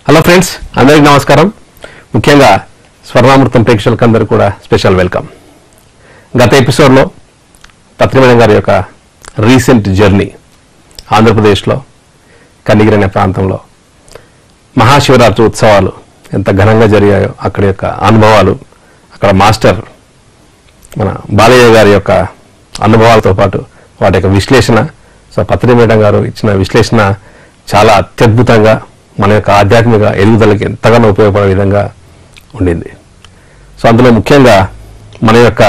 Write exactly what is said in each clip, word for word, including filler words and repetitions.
Hello friends, అందరికీ నమస్కారం. ముఖ్యంగా స్వర్ణామృతం ప్రేక్షకులందరూ కూడా స్పెషల్ వెల్కమ్. గత ఎపిసోడ్లో పత్రిమేడం గారి యొక్క రీసెంట్ జర్నీ ఆంధ్రప్రదేశ్లో కనిగిరి అనే ప్రాంతంలో మహాశివరాత్రి ఉత్సవాలు ఎంత ఘనంగా జరిగాయో అక్కడి యొక్క అనుభవాలు, అక్కడ మాస్టర్ మన బాలయ్య గారి యొక్క అనుభవాలతో పాటు వాటి యొక్క విశ్లేషణ. సో పత్రిమేడం గారు ఇచ్చిన విశ్లేషణ చాలా అత్యద్భుతంగా మన యొక్క ఆధ్యాత్మిక ఎదుగుదలకి ఎంతగానో ఉపయోగపడే విధంగా ఉండింది. సో అందులో ముఖ్యంగా మన యొక్క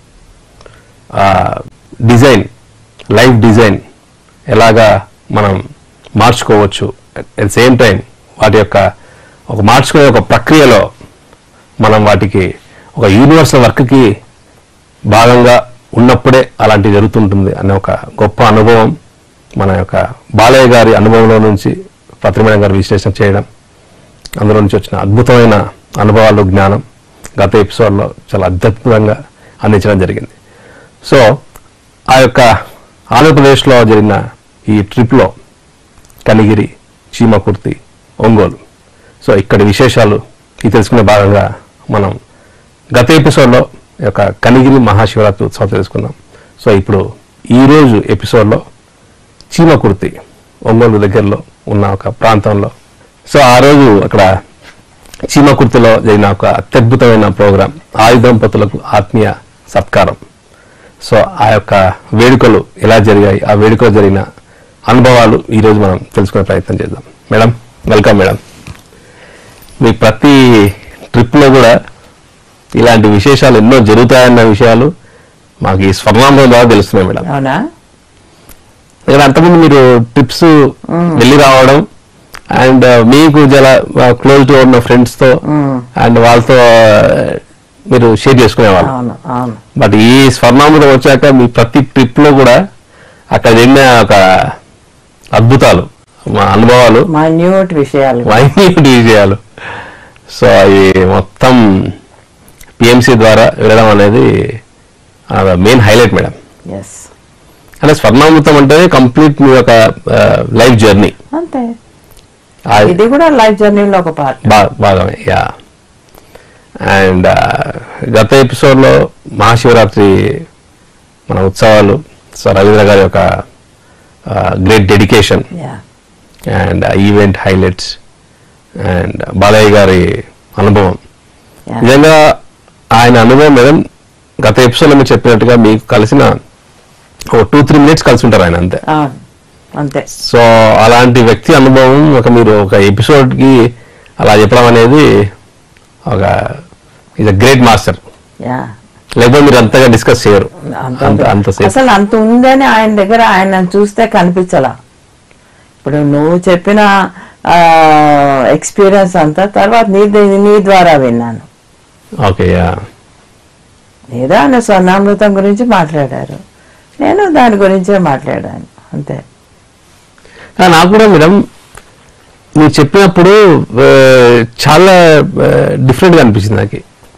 డిజైన్, లైఫ్ డిజైన్ ఎలాగా మనం మార్చుకోవచ్చు, అట్ ద సేమ్ టైం వాటి యొక్క ఒక మార్చుకునే ఒక ప్రక్రియలో మనం వాటికి ఒక యూనివర్సల్ వర్క్కి భాగంగా ఉన్నప్పుడే అలాంటివి జరుగుతుంటుంది అనే ఒక గొప్ప అనుభవం మన యొక్క బాలయ్య గారి అనుభవంలో నుంచి పత్రిమేడం గారు విశ్లేషణ చేయడం, అందులో నుంచి వచ్చిన అద్భుతమైన అనుభవాలు, జ్ఞానం గత ఎపిసోడ్లో చాలా అద్భుతంగా అందించడం జరిగింది. సో ఆ యొక్క ఆంధ్రప్రదేశ్లో జరిగిన ఈ ట్రిప్లో కనిగిరి, చీమకుర్తి, ఒంగోలు, సో ఇక్కడి విశేషాలు ఇది తెలుసుకునే భాగంగా మనం గత ఎపిసోడ్లో ఈ యొక్క కనిగిరి మహాశివరాత్రి ఉత్సవం తెలుసుకున్నాం. సో ఇప్పుడు ఈరోజు ఎపిసోడ్లో చీమకుర్తి, ఒంగోలు దగ్గరలో ఉన్న ఒక ప్రాంతంలో, సో ఆ రోజు అక్కడ చీమకుర్తిలో జరిగిన ఒక అత్యద్భుతమైన ప్రోగ్రాం ఆయుధ దంపతులకు ఆత్మీయ సత్కారం. సో ఆ యొక్క వేడుకలు ఎలా జరిగాయి, ఆ వేడుకలో జరిగిన అనుభవాలు ఈరోజు మనం తెలుసుకునే ప్రయత్నం చేద్దాం. Madam, welcome madam. మీ ప్రతి ట్రిప్లో కూడా ఇలాంటి విశేషాలు ఎన్నో జరుగుతాయన్న విషయాలు మాకు ఈ స్వర్ణామృతం ద్వారా తెలుస్తున్నాయి మేడం. అవునా? ఇక్కడ అంతకుముందు మీరు ట్రిప్స్ వెళ్ళి రావడం అండ్ మీకు చాలా క్లోజ్ టు ఉన్న ఫ్రెండ్స్ తో అండ్ వాళ్ళతో మీరు షేర్ చేసుకునేవాళ్ళు. బట్ ఈ స్వర్ణామృతం వచ్చాక మీ ప్రతి ట్రిప్ లో కూడా అక్కడ జరిగిన ఒక అద్భుతాలు, మా అనుభవాలు, మైన్యూట్ విషయాలు మైన్యూట్ విషయాలు సో అవి మొత్తం పిఎంసి ద్వారా వెళ్ళడం అనేది మెయిన్ హైలైట్ మేడం. అంటే స్వర్ణామృతం అంటే కంప్లీట్ మీ యొక్క లైఫ్ జర్నీ, అంతే. ఇది కూడా లైఫ్ జర్నీలో ఒక పార్ట్, భాగమే. యా. అండ్ గత ఎపిసోడ్లో మహాశివరాత్రి మన ఉత్సవాలు, సో రవీంద్ర గారి యొక్క great dedication and event highlights and Balayya గారి అనుభవం, నిజంగా ఆయన అనుభవం మేడం గత ఎపిసోడ్లో మీరు చెప్పినట్టుగా మీకు కలిసిన ఒక టూ త్రీ మినిట్స్ కలిసి ఉంటారు ఆయన, అంతే అంతే. సో అలాంటి వ్యక్తి అనుభవం ఒక మీరు ఒక ఎపిసోడ్ కి అలా చెప్పడం అనేది ఒక ఈజ్ అ గ్రేట్ మాస్టర్. లేకపోతే మీరు అంతగా డిస్కస్ చేయరు. అసలు అంత ఉందని ఆయన దగ్గర ఆయన చూస్తే కనిపించలా. ఇప్పుడు నువ్వు చెప్పిన ఎక్స్పీరియన్స్ అంతా తర్వాత నీ నీ ద్వారా విన్నాను. ఓకే. ఏదో ఆయన స్వర్ణామృతం గురించి మాట్లాడారు, నేను దాని గురించే మాట్లాడాను, అంతే. నాకు కూడా మేడం మీరు చెప్పినప్పుడు చాలా డిఫరెంట్గా అనిపించింది నాకు.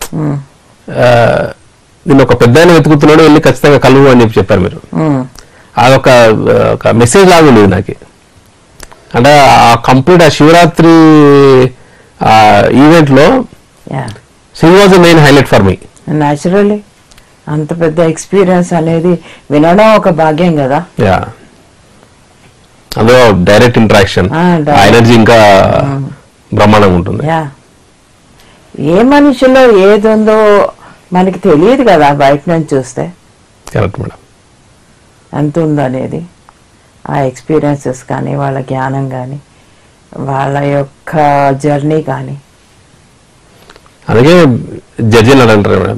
నేను ఒక పెద్ద ఆయన వెతుకుతున్నాడు, వెళ్ళి ఖచ్చితంగా కలువు అని చెప్పి చెప్పారు మీరు. అదొక ఒక మెసేజ్ లాగా ఉండేది నాకు. అంటే ఆ కంప్లీట్ ఆ శివరాత్రి ఈవెంట్ లో sing was the main highlight for me. Naturally అంత పెద్ద ఎక్స్పీరియన్స్ అనేది వినడం ఒక భాగ్యం కదా. యా, అందులో డైరెక్ట్ ఇంటరాక్షన్, ఎనర్జీ ఇంకా బ్రహ్మాండంగా ఉంటుంది. ఏ మనిషిలో ఏది ఉందో మనకి తెలియదు కదా బయట నుంచి చూస్తే. Correct madam. ఎంత ఉందో అనేది ఆ ఎక్స్పీరియన్సెస్ కానీ, వాళ్ళ జ్ఞానం కానీ, వాళ్ళ యొక్క జర్నీ కానీ. అలాగే జడ్జిలు అంటారు మేడం,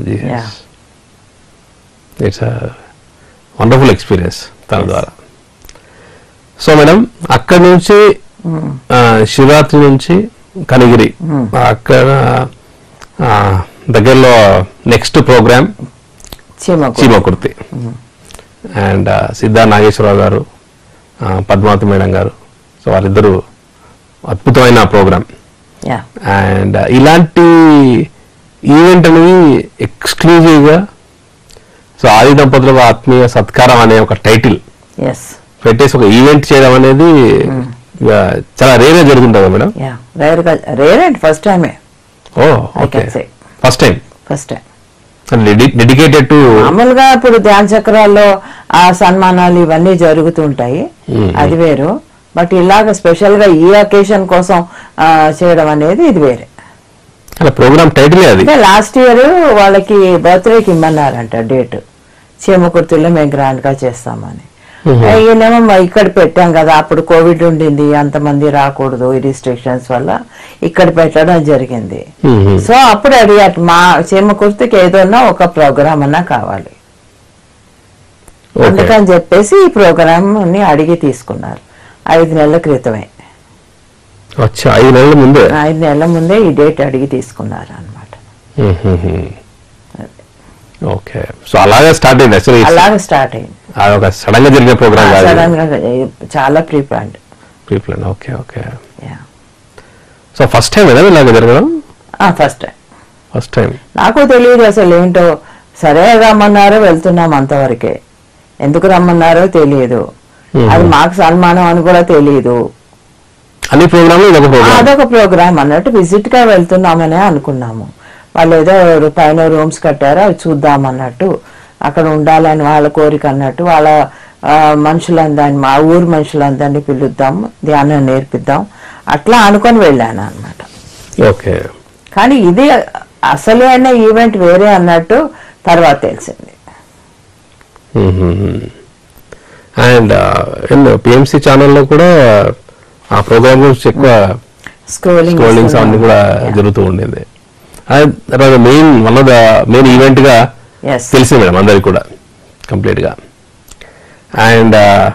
ఇట్స్ వండర్ఫుల్ ఎక్స్పీరియన్స్ తన ద్వారా. సో మేడం అక్కడి నుంచి శివరాత్రి నుంచి కనిగిరి, అక్కడ దగ్గరలో next program Chimakurthi and Siddha Nageswararao garu, Padmavathi madam గారు, సో వారిద్దరూ అద్భుతమైన ప్రోగ్రామ్. అండ్ ఇలాంటి ఈవెంట్ అనేది ఎక్స్క్లూజివ్గా సో ఆది దంపతులకు ఆత్మీయ సత్కారం అనే ఒక టైటిల్ పెట్టేసి ఒక ఈవెంట్ చేయడం అనేది చాలా రేర్ గా జరుగుతుంటుందా మేడం? యా రేర్ గా రేర్ అండ్ ఫస్ట్ టైమే. Oh okay first time first time dedicated to మామూలుగా ఇప్పుడు ధ్యాన చక్రాల్లో ఆ సన్మానాలు ఇవన్నీ జరుగుతుంటాయి, అది వేరు. బట్ ఇలాగ స్పెషల్ గా ఈ అకేషన్ కోసం చేయడం అనేది ఇది వేరే. ప్రోగ్రామ్ టైటిల్ అది. లాస్ట్ ఇయర్ వాళ్ళకి బర్త్డేకి ఇమ్మన్నారంట డేట్, చీమకుర్తిలో మేము గ్రాండ్ గా చేస్తామని. ఈయనేమో ఇక్కడ పెట్టాం కదా, అప్పుడు కోవిడ్ ఉండింది, అంతమంది రాకూడదు ఈ రిస్ట్రిక్షన్స్ వల్ల ఇక్కడ పెట్టడం జరిగింది. సో అప్పుడు అడిగారు మా చీమకుర్తికి ఏదన్నా ఒక ప్రోగ్రామ్ అన్నా కావాలి, అందుకని చెప్పేసి ఈ ప్రోగ్రామ్ ని అడిగి తీసుకున్నారు. ఐదు నెలల క్రితమే, ఐదు నెలల ముందే ఐదు నెలల ముందే ఈ డేట్ అడిగి తీసుకున్నారు అనమాట. ఓకే సో అలాగే స్టార్ట్ అయింది. అలాగే స్టార్ట్ అయింది. ఒక సడన్ గా జరిగే ప్రోగ్రామ్ కాదు, సడన్ గా చాలా pre planned. Pre plan. Okay okay. So first time ఏనా ఇలాగ జరగడం? First time. ఫస్ట్ టైం నాకు తెలియదు అసలు ఏంటో. సరే రమ్మన్నారో వెళ్తున్నాం అంతవరకే, ఎందుకు రమ్మన్నారో తెలియదు, అది మాకు సన్మానం అని కూడా తెలియదు. అన్ని ప్రోగ్రామ్ అదొక ప్రోగ్రామ్ అన్నట్టు విజిట్ గా వెళ్తున్నామనే అనుకున్నాము. వాళ్ళు ఏదో పైన రూమ్స్ కట్టారో అవి చూద్దాం అన్నట్టు, అక్కడ ఉండాలని వాళ్ళ కోరిక అన్నట్టు, వాళ్ళ మనుషులందరినీ మా ఊరు మనుషులందరినీ పిలుద్దాం, ధ్యానం నేర్పిద్దాం అట్లా అనుకొని వెళ్ళాను అనమాట. ఓకే. కానీ ఇది అసలైన ఈవెంట్ వేరే అన్నట్టు తర్వాత తెలిసింది. అండ్ పిఎంసి ఛానల్లో కూడా ఆ ప్రోగ్రామ్ గురించి ఎక్కువ స్క్రోలింగ్స్ అన్ని కూడా జరుగుతూ ఉండేది. Main one of the main event గా తెలిసింది మేడం అందరికి కూడా కంప్లీట్ గా. అండ్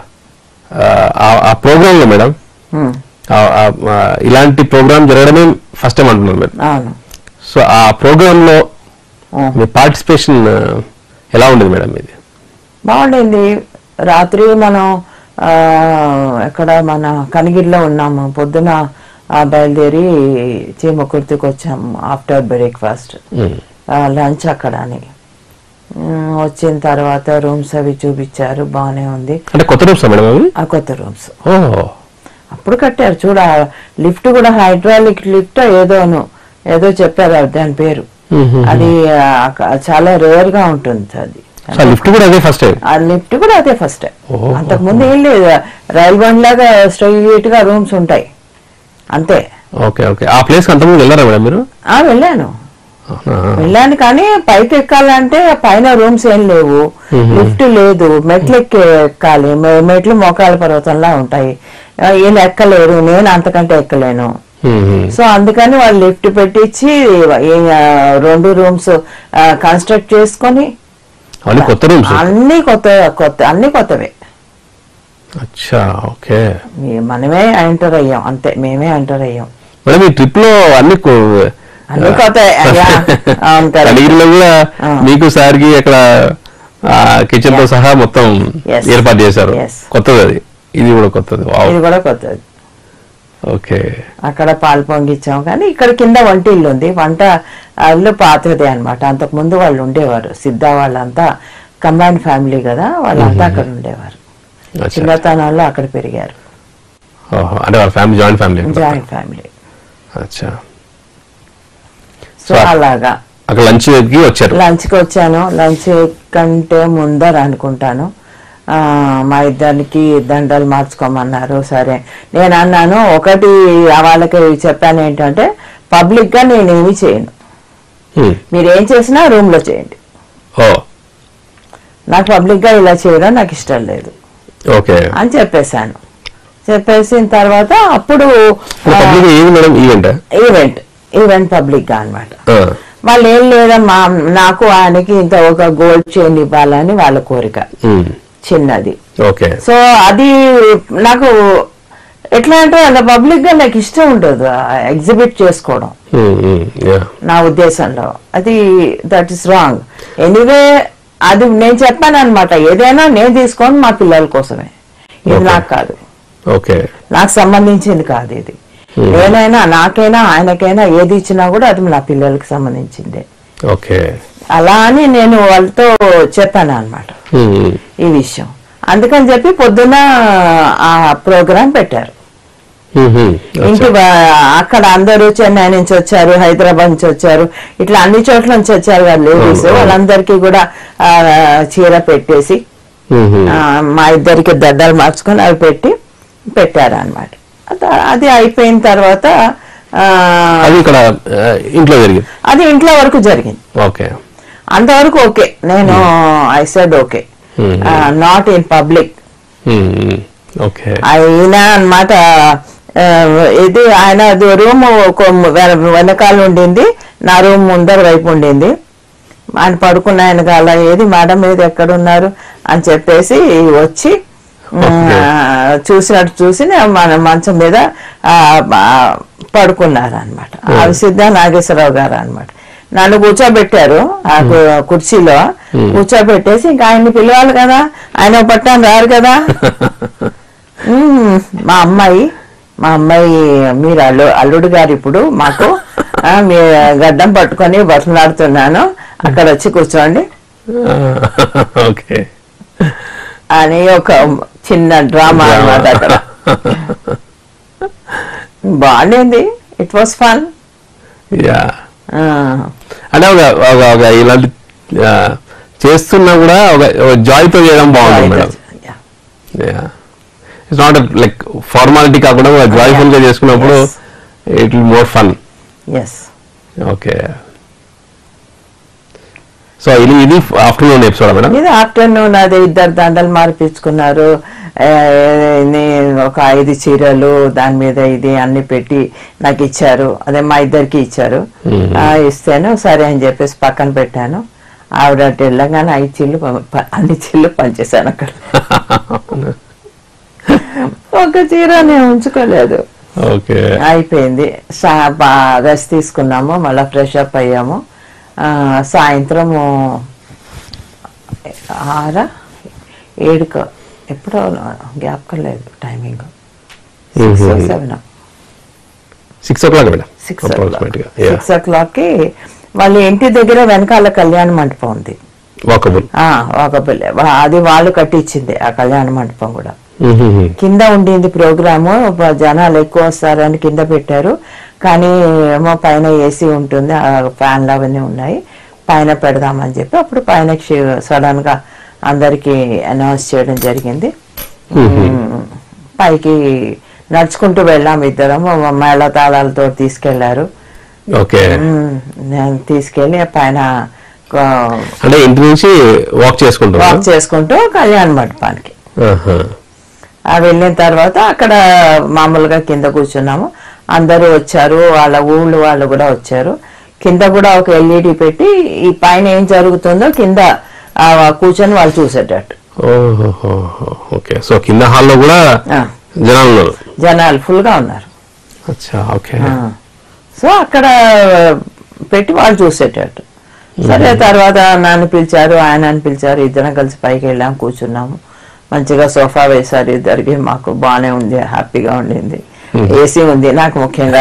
ఆ ప్రోగ్రామ్ లో మేడం ఇలాంటి ప్రోగ్రామ్ జరగడమే ఫస్ట్ టైం అంటున్నారు మేడం. సో ఆ ప్రోగ్రామ్ లో మీ పార్టిసిపేషన్ ఎలా ఉండేది మేడం? ఇది బాగుండింది. రాత్రి మనం ఎక్కడ మన కనిగిరిలో ఉన్నాము, పొద్దున బయలుదేరి చీమకుర్తికి వచ్చాము ఆఫ్టర్ బ్రేక్ఫాస్ట్, లంచ్ అక్కడని. వచ్చిన తర్వాత రూమ్స్ అవి చూపించారు, బాగానే ఉంది. అంటే కొత్త రూమ్స్ మేడం అవి? కొత్త రూమ్స్ అప్పుడు కట్టారు చూడ. లిఫ్ట్ కూడా హైడ్రాలిక్ లిఫ్ట్ ఏదోను ఏదో చెప్పారు దాని పేరు, అది చాలా రేర్ గా ఉంటుంది. అది లిఫ్ట్ కూడా అదే ఫస్ట్ టైం. ఆ లిఫ్ట్ కూడా అదే ఫస్ట్ టైం. అంతకు ముందు ఏం లేదు, రైల్ బండ్ లాగా స్ట్రైట్ గా రూమ్స్ ఉంటాయి అంతే. Okay okay. ఆ ప్లేస్ అంతకుముందు వెళ్ళారా మేడం మీరు? వెళ్ళాను వెళ్ళాను కానీ పైకి ఎక్కాలంటే పైన రూమ్స్ ఏం లేవు, లిఫ్ట్ లేదు, మెట్లు ఎక్కి ఎక్కాలి. మెట్లు మోకాళ్ళ పర్వతంలా ఉంటాయి, ఈయన ఎక్కలేరు, నేను అంతకంటే ఎక్కలేను. సో అందుకని వాళ్ళు లిఫ్ట్ పెట్టించి రెండు రూమ్స్ కన్స్ట్రక్ట్ చేసుకొని అన్ని కొత్త కొత్త అన్ని కొత్తవే. మనమే ఎంటర్ అయ్యాం అంతే, మేమే ఎంటర్ అయ్యాం. మేడం ఈ ట్రిప్ లో అన్ని అన్ని కొత్త కూడా మీకు సార్కి అక్కడ కిచెన్ తో సహా మొత్తం ఏర్పాటు చేశారు. కొత్తది అది, ఇది కూడా కొత్తది. ఇది కూడా కొత్తది. ఓకే. అక్కడ పాలు పొంగిచ్చాం. కానీ ఇక్కడ కింద వంట ఇల్లు ఉంది, వంట ఇల్లు పాతదే అనమాట. అంతకు ముందు వాళ్ళు ఉండేవారు, సిద్ధ వాళ్ళంతా కంబైన్ ఫ్యామిలీ కదా, వాళ్ళంతా అక్కడ ఉండేవారు. చిన్నతనంలో అక్కడ పెరిగారు. Joint family. Joint family. అచ్చా. సో అలాగా అక్కడ లంచ్ కి వచ్చారు. లంచ్ కి వచ్చాను. లంచ్ కంటే ముందర అనుకుంటాను మా ఇద్దరికి దండలు మార్చుకోమన్నారు. సరే నేను అన్నాను, ఒకటి వాళ్ళకి చెప్పాను ఏంటంటే పబ్లిక్ గా నేనేమి చేయను, మీరేం చేసినా రూమ్ లో చేయండి, నాకు పబ్లిక్ గా ఇలా చేయడం నాకు ఇష్టం లేదు అని చెప్పేశాను. చెప్పేసిన తర్వాత అప్పుడు ఈవెంట్ ఈవెంట్ పబ్లిక్ గా అనమాట. వాళ్ళు ఏం లేదమ్మా, నాకు ఆయనకి ఇంత ఒక గోల్డ్ చైన్ ఇవ్వాలని వాళ్ళ కోరిక, చిన్నది. సో అది నాకు ఎట్లా అంటే అలా పబ్లిక్ గా నాకు ఇష్టం ఉండదు ఎగ్జిబిట్ చేసుకోవడం నా ఉద్దేశంలో. అది దట్ ఇస్ రాంగ్. ఎనీవే అది నేను చెప్పాను అనమాట, ఏదైనా నేను తీసుకోను మా పిల్లల కోసమే, ఇది నాకు కాదు, నాకు సంబంధించింది కాదు ఇది. నేనైనా నాకైనా ఆయనకైనా ఏది ఇచ్చినా కూడా అది నా పిల్లలకి సంబంధించిందే. అలా అని నేను వాళ్ళతో చెప్పాను అనమాట ఈ విషయం. అందుకని చెప్పి పొద్దున ఆ ప్రోగ్రాం పెట్టారు. ఇంటి అక్కడ అందరూ చెన్నై నుంచి వచ్చారు, హైదరాబాద్ నుంచి వచ్చారు, ఇట్లా అన్ని చోట్ల నుంచి వచ్చారు కదా లేడీస్. వాళ్ళందరికీ కూడా చీర పెట్టేసి మా ఇద్దరికి దడ్డలు మార్చుకొని అవి పెట్టి పెట్టారు అనమాట. అది అయిపోయిన తర్వాత అది ఇక్కడ ఇంట్లో జరిగింది, అది ఇంట్లో వరకు జరిగింది. ఓకే, అంతవరకు ఓకే. నేను I said okay, not in public. అయినా అన్నమాట ఇది ఆయన రూమ్ వెనకాల ఉండింది, నా రూమ్ ముందర వైపు ఉండింది. ఆయన పడుకున్న ఆయన కాల ఏది మేడం మీద ఎక్కడున్నారు అని చెప్పేసి వచ్చి చూసినట్టు చూసి మన మంచం మీద పడుకున్నారు అనమాట. అవి సిద్ధా నాగేశ్వరరావు గారు అనమాట. నన్ను కూర్చోబెట్టారు ఆ కుర్చీలో, కూర్చోబెట్టేసి ఇంకా ఆయన్ని పిలవాలి కదా, ఆయన పట్టాను రారు కదా. మా అమ్మాయి మా అమ్మాయి మీరు అల్లు అల్లుడు గారు ఇప్పుడు మాకు మీ గడ్డం పట్టుకొని బట్టలాడుతున్నాను, అక్కడ వచ్చి కూర్చోండి అని ఒక చిన్న డ్రామా అన్నమాట. అక్కడ బాగుండింది, ఇట్ వాస్ ఫన్. అంటే ఇలాంటి చేస్తున్నా కూడా ఒక జాయ్తో చేయడం బాగుంటుంది madam. It's not like formality కాకుండా జాయ్ఫుల్ గా చేసుకున్నప్పుడు it will more fun. Okay, so ఇది ఇది ఆఫ్టర్నూన్ ఎపిసోడ్ మేడం. ఇది ఆఫ్టర్నూన్. అదే ఇద్దరు దండలు మార్పించుకున్నారు, ఒక ఐదు చీరలు దాని మీద ఇది అన్ని పెట్టి నాకు ఇచ్చారు. అదే మా ఇద్దరికి ఇచ్చారు. ఇస్తేను సరే అని చెప్పేసి పక్కన పెట్టాను. ఆవిడ వెళ్ళగానే ఐదు చీరలు అన్ని చీరలు పనిచేశాను అక్కడ. ఒక చీర నేను ఉంచుకోలేదు. అయిపోయింది, రెస్ట్ తీసుకున్నాము, మళ్ళీ ఫ్రెష్ అప్ అయ్యాము. సాయంత్రము ఆరా ఏడుక ఎప్పుడో జ్ఞాపకం లేదు timing, seven six o'clock six six o'clock కి వాళ్ళ ఇంటి దగ్గర వెనకాల కళ్యాణ మంటపం ఉంది, వాకబుల్. అది వాళ్ళు కట్టించింది ఆ కళ్యాణ మంటపం కూడా. కింద ఉండింది ప్రోగ్రాము, జనాలు ఎక్కువ వస్తారని కింద పెట్టారు. కానీ ఏమో పైన ఏసీ ఉంటుంది, ఫ్యాన్లు అవన్నీ ఉన్నాయి, పైన పెడదామని చెప్పి అప్పుడు పైన సడన్ గా అందరికి అనౌన్స్ చేయడం జరిగింది. పైకి నడుచుకుంటూ వెళ్ళాం ఇద్దరం, మేళ తాళాలతో తీసుకెళ్లారు. తీసుకెళ్లి పైన అంటే ఇంటి నుంచి వాక్ చేసుకుంటూ వాక్ చేసుకుంటూ కళ్యాణ మండపానికి వెళ్ళిన తర్వాత అక్కడ మామూలుగా కింద కూర్చున్నాము. అందరూ వచ్చారు, వాళ్ళ ఊళ్ళు వాళ్ళు కూడా వచ్చారు. కింద కూడా ఒక ఎల్ఈడి పెట్టి ఈ పైన ఏం జరుగుతుందో కింద కూర్చొని వాళ్ళు చూసేటట్టు. ఓకే, సో కింద హాల్లో కూడా జనాలు జనాలు ఫుల్ గా ఉన్నారు. సో అక్కడ పెట్టి వాళ్ళు చూసేటట్టు. సరే తర్వాత నన్ను పిలిచారు, ఆయన పిలిచారు, ఇద్దరం కలిసి పైకి వెళ్ళాం, కూర్చున్నాము. మంచిగా సోఫా వేశారు ఇద్దరికి, మాకు బాగానే ఉంది, హ్యాపీగా ఉండింది. ఏసీ ఉంది నాకు ముఖ్యంగా.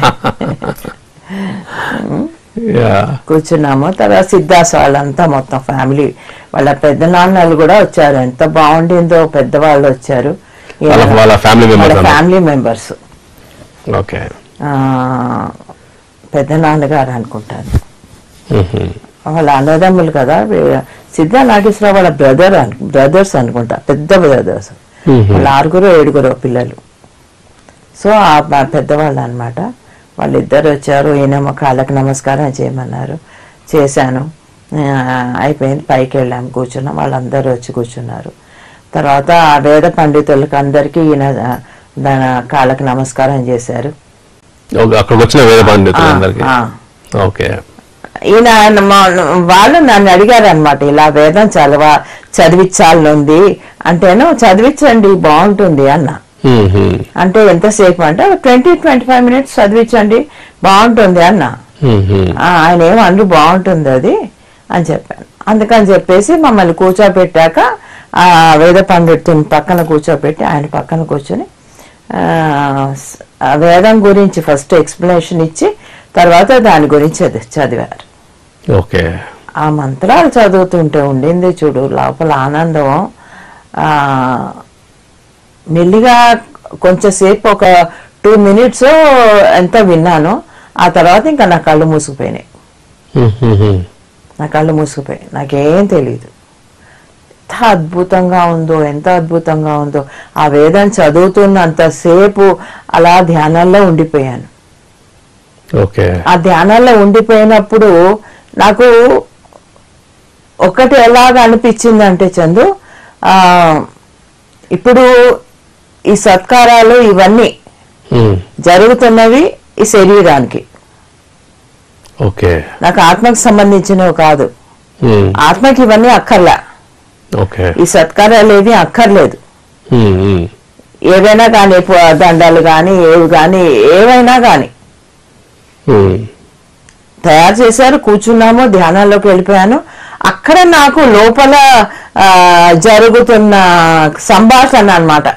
కూర్చున్నాము. తర్వాత సిద్ధాస్ వాళ్ళంతా మొత్తం ఫ్యామిలీ, వాళ్ళ పెద్ద నాన్నలు కూడా వచ్చారు. ఎంత బాగుండిందో, పెద్దవాళ్ళు వచ్చారు, ఫ్యామిలీ మెంబర్స్. పెద్ద నాన్నగారు అనుకుంటాను, వాళ్ళ అన్నదమ్ములు కదా. సిద్ధా నాగేశ్వరరావు వాళ్ళ బ్రదర్ బ్రదర్స్ అనుకుంటా, పెద్ద బ్రదర్స్. వాళ్ళ ఆరుగురు ఏడుగురు పిల్లలు. సో ఆ పెద్దవాళ్ళు అనమాట. వాళ్ళిద్దరు వచ్చారు, ఈయనేమో కాళ్ళకి నమస్కారం చేయమన్నారు, చేశాను. అయిపోయింది, పైకి వెళ్ళాము, కూర్చున్నాం. వాళ్ళందరూ వచ్చి కూర్చున్నారు. తర్వాత ఆ వేద పండితులకు అందరికీ ఈయన దాని కాళ్ళకి నమస్కారం చేశారు. ఈయన వాళ్ళు నన్ను అడిగారు అనమాట, ఇలా వేదం చదవ చదివించాలనుంది అంటేను, చదివించండి బాగుంటుంది అన్న. అంటే ఎంతసేపు అంటే ట్వంటీ ట్వంటీ ఫైవ్ మినిట్స్ చదివించండి బాగుంటుంది అన్న. ఆయన ఏమన్నారు, బాగుంటుంది అది అని చెప్పాను. అందుకని చెప్పేసి మమ్మల్ని కూర్చోబెట్టాక ఆ వేద పండితుని పక్కన కూర్చోబెట్టి ఆయన పక్కన కూర్చొని వేదం గురించి ఫస్ట్ ఎక్స్ప్లెనేషన్ ఇచ్చి తర్వాత దాని గురించి చదివారు. ఆ మంత్రాలు చదువుతుంటే ఉండింది చూడు లోపల ఆనందం. ఆ మెల్లిగా కొంచెంసేపు ఒక టూ మినిట్స్ ఎంత విన్నాను. ఆ తర్వాత ఇంకా నా కళ్ళు మూసుకుపోయినాయి. నా కళ్ళు మూసుకుపోయాయి, నాకేం తెలియదు. ఎంత అద్భుతంగా ఉందో, ఎంత అద్భుతంగా ఉందో. ఆ వేదం చదువుతున్నంతసేపు అలా ధ్యానంలో ఉండిపోయాను. ఆ ధ్యానంలో ఉండిపోయినప్పుడు నాకు ఒకటి ఎలాగ అనిపించిందంటే చందు, ఆ ఇప్పుడు ఈ సత్కారాలు ఇవన్నీ జరుగుతున్నవి ఈ శరీరానికి, నాకు ఆత్మకు సంబంధించినవి కాదు. ఆత్మకి ఇవన్నీ అక్కర్లే, ఈ సత్కారాలు ఏవి అక్కర్లేదు. ఏవైనా కానీ, దండాలు కానీ, ఏవి కానీ, ఏవైనా కానీ తయారు చేశారు. కూర్చున్నాము, ధ్యానాల్లోకి వెళ్ళిపోయాను. అక్కడ నాకు లోపల జరుగుతున్న సంభాషణ అన్నమాట,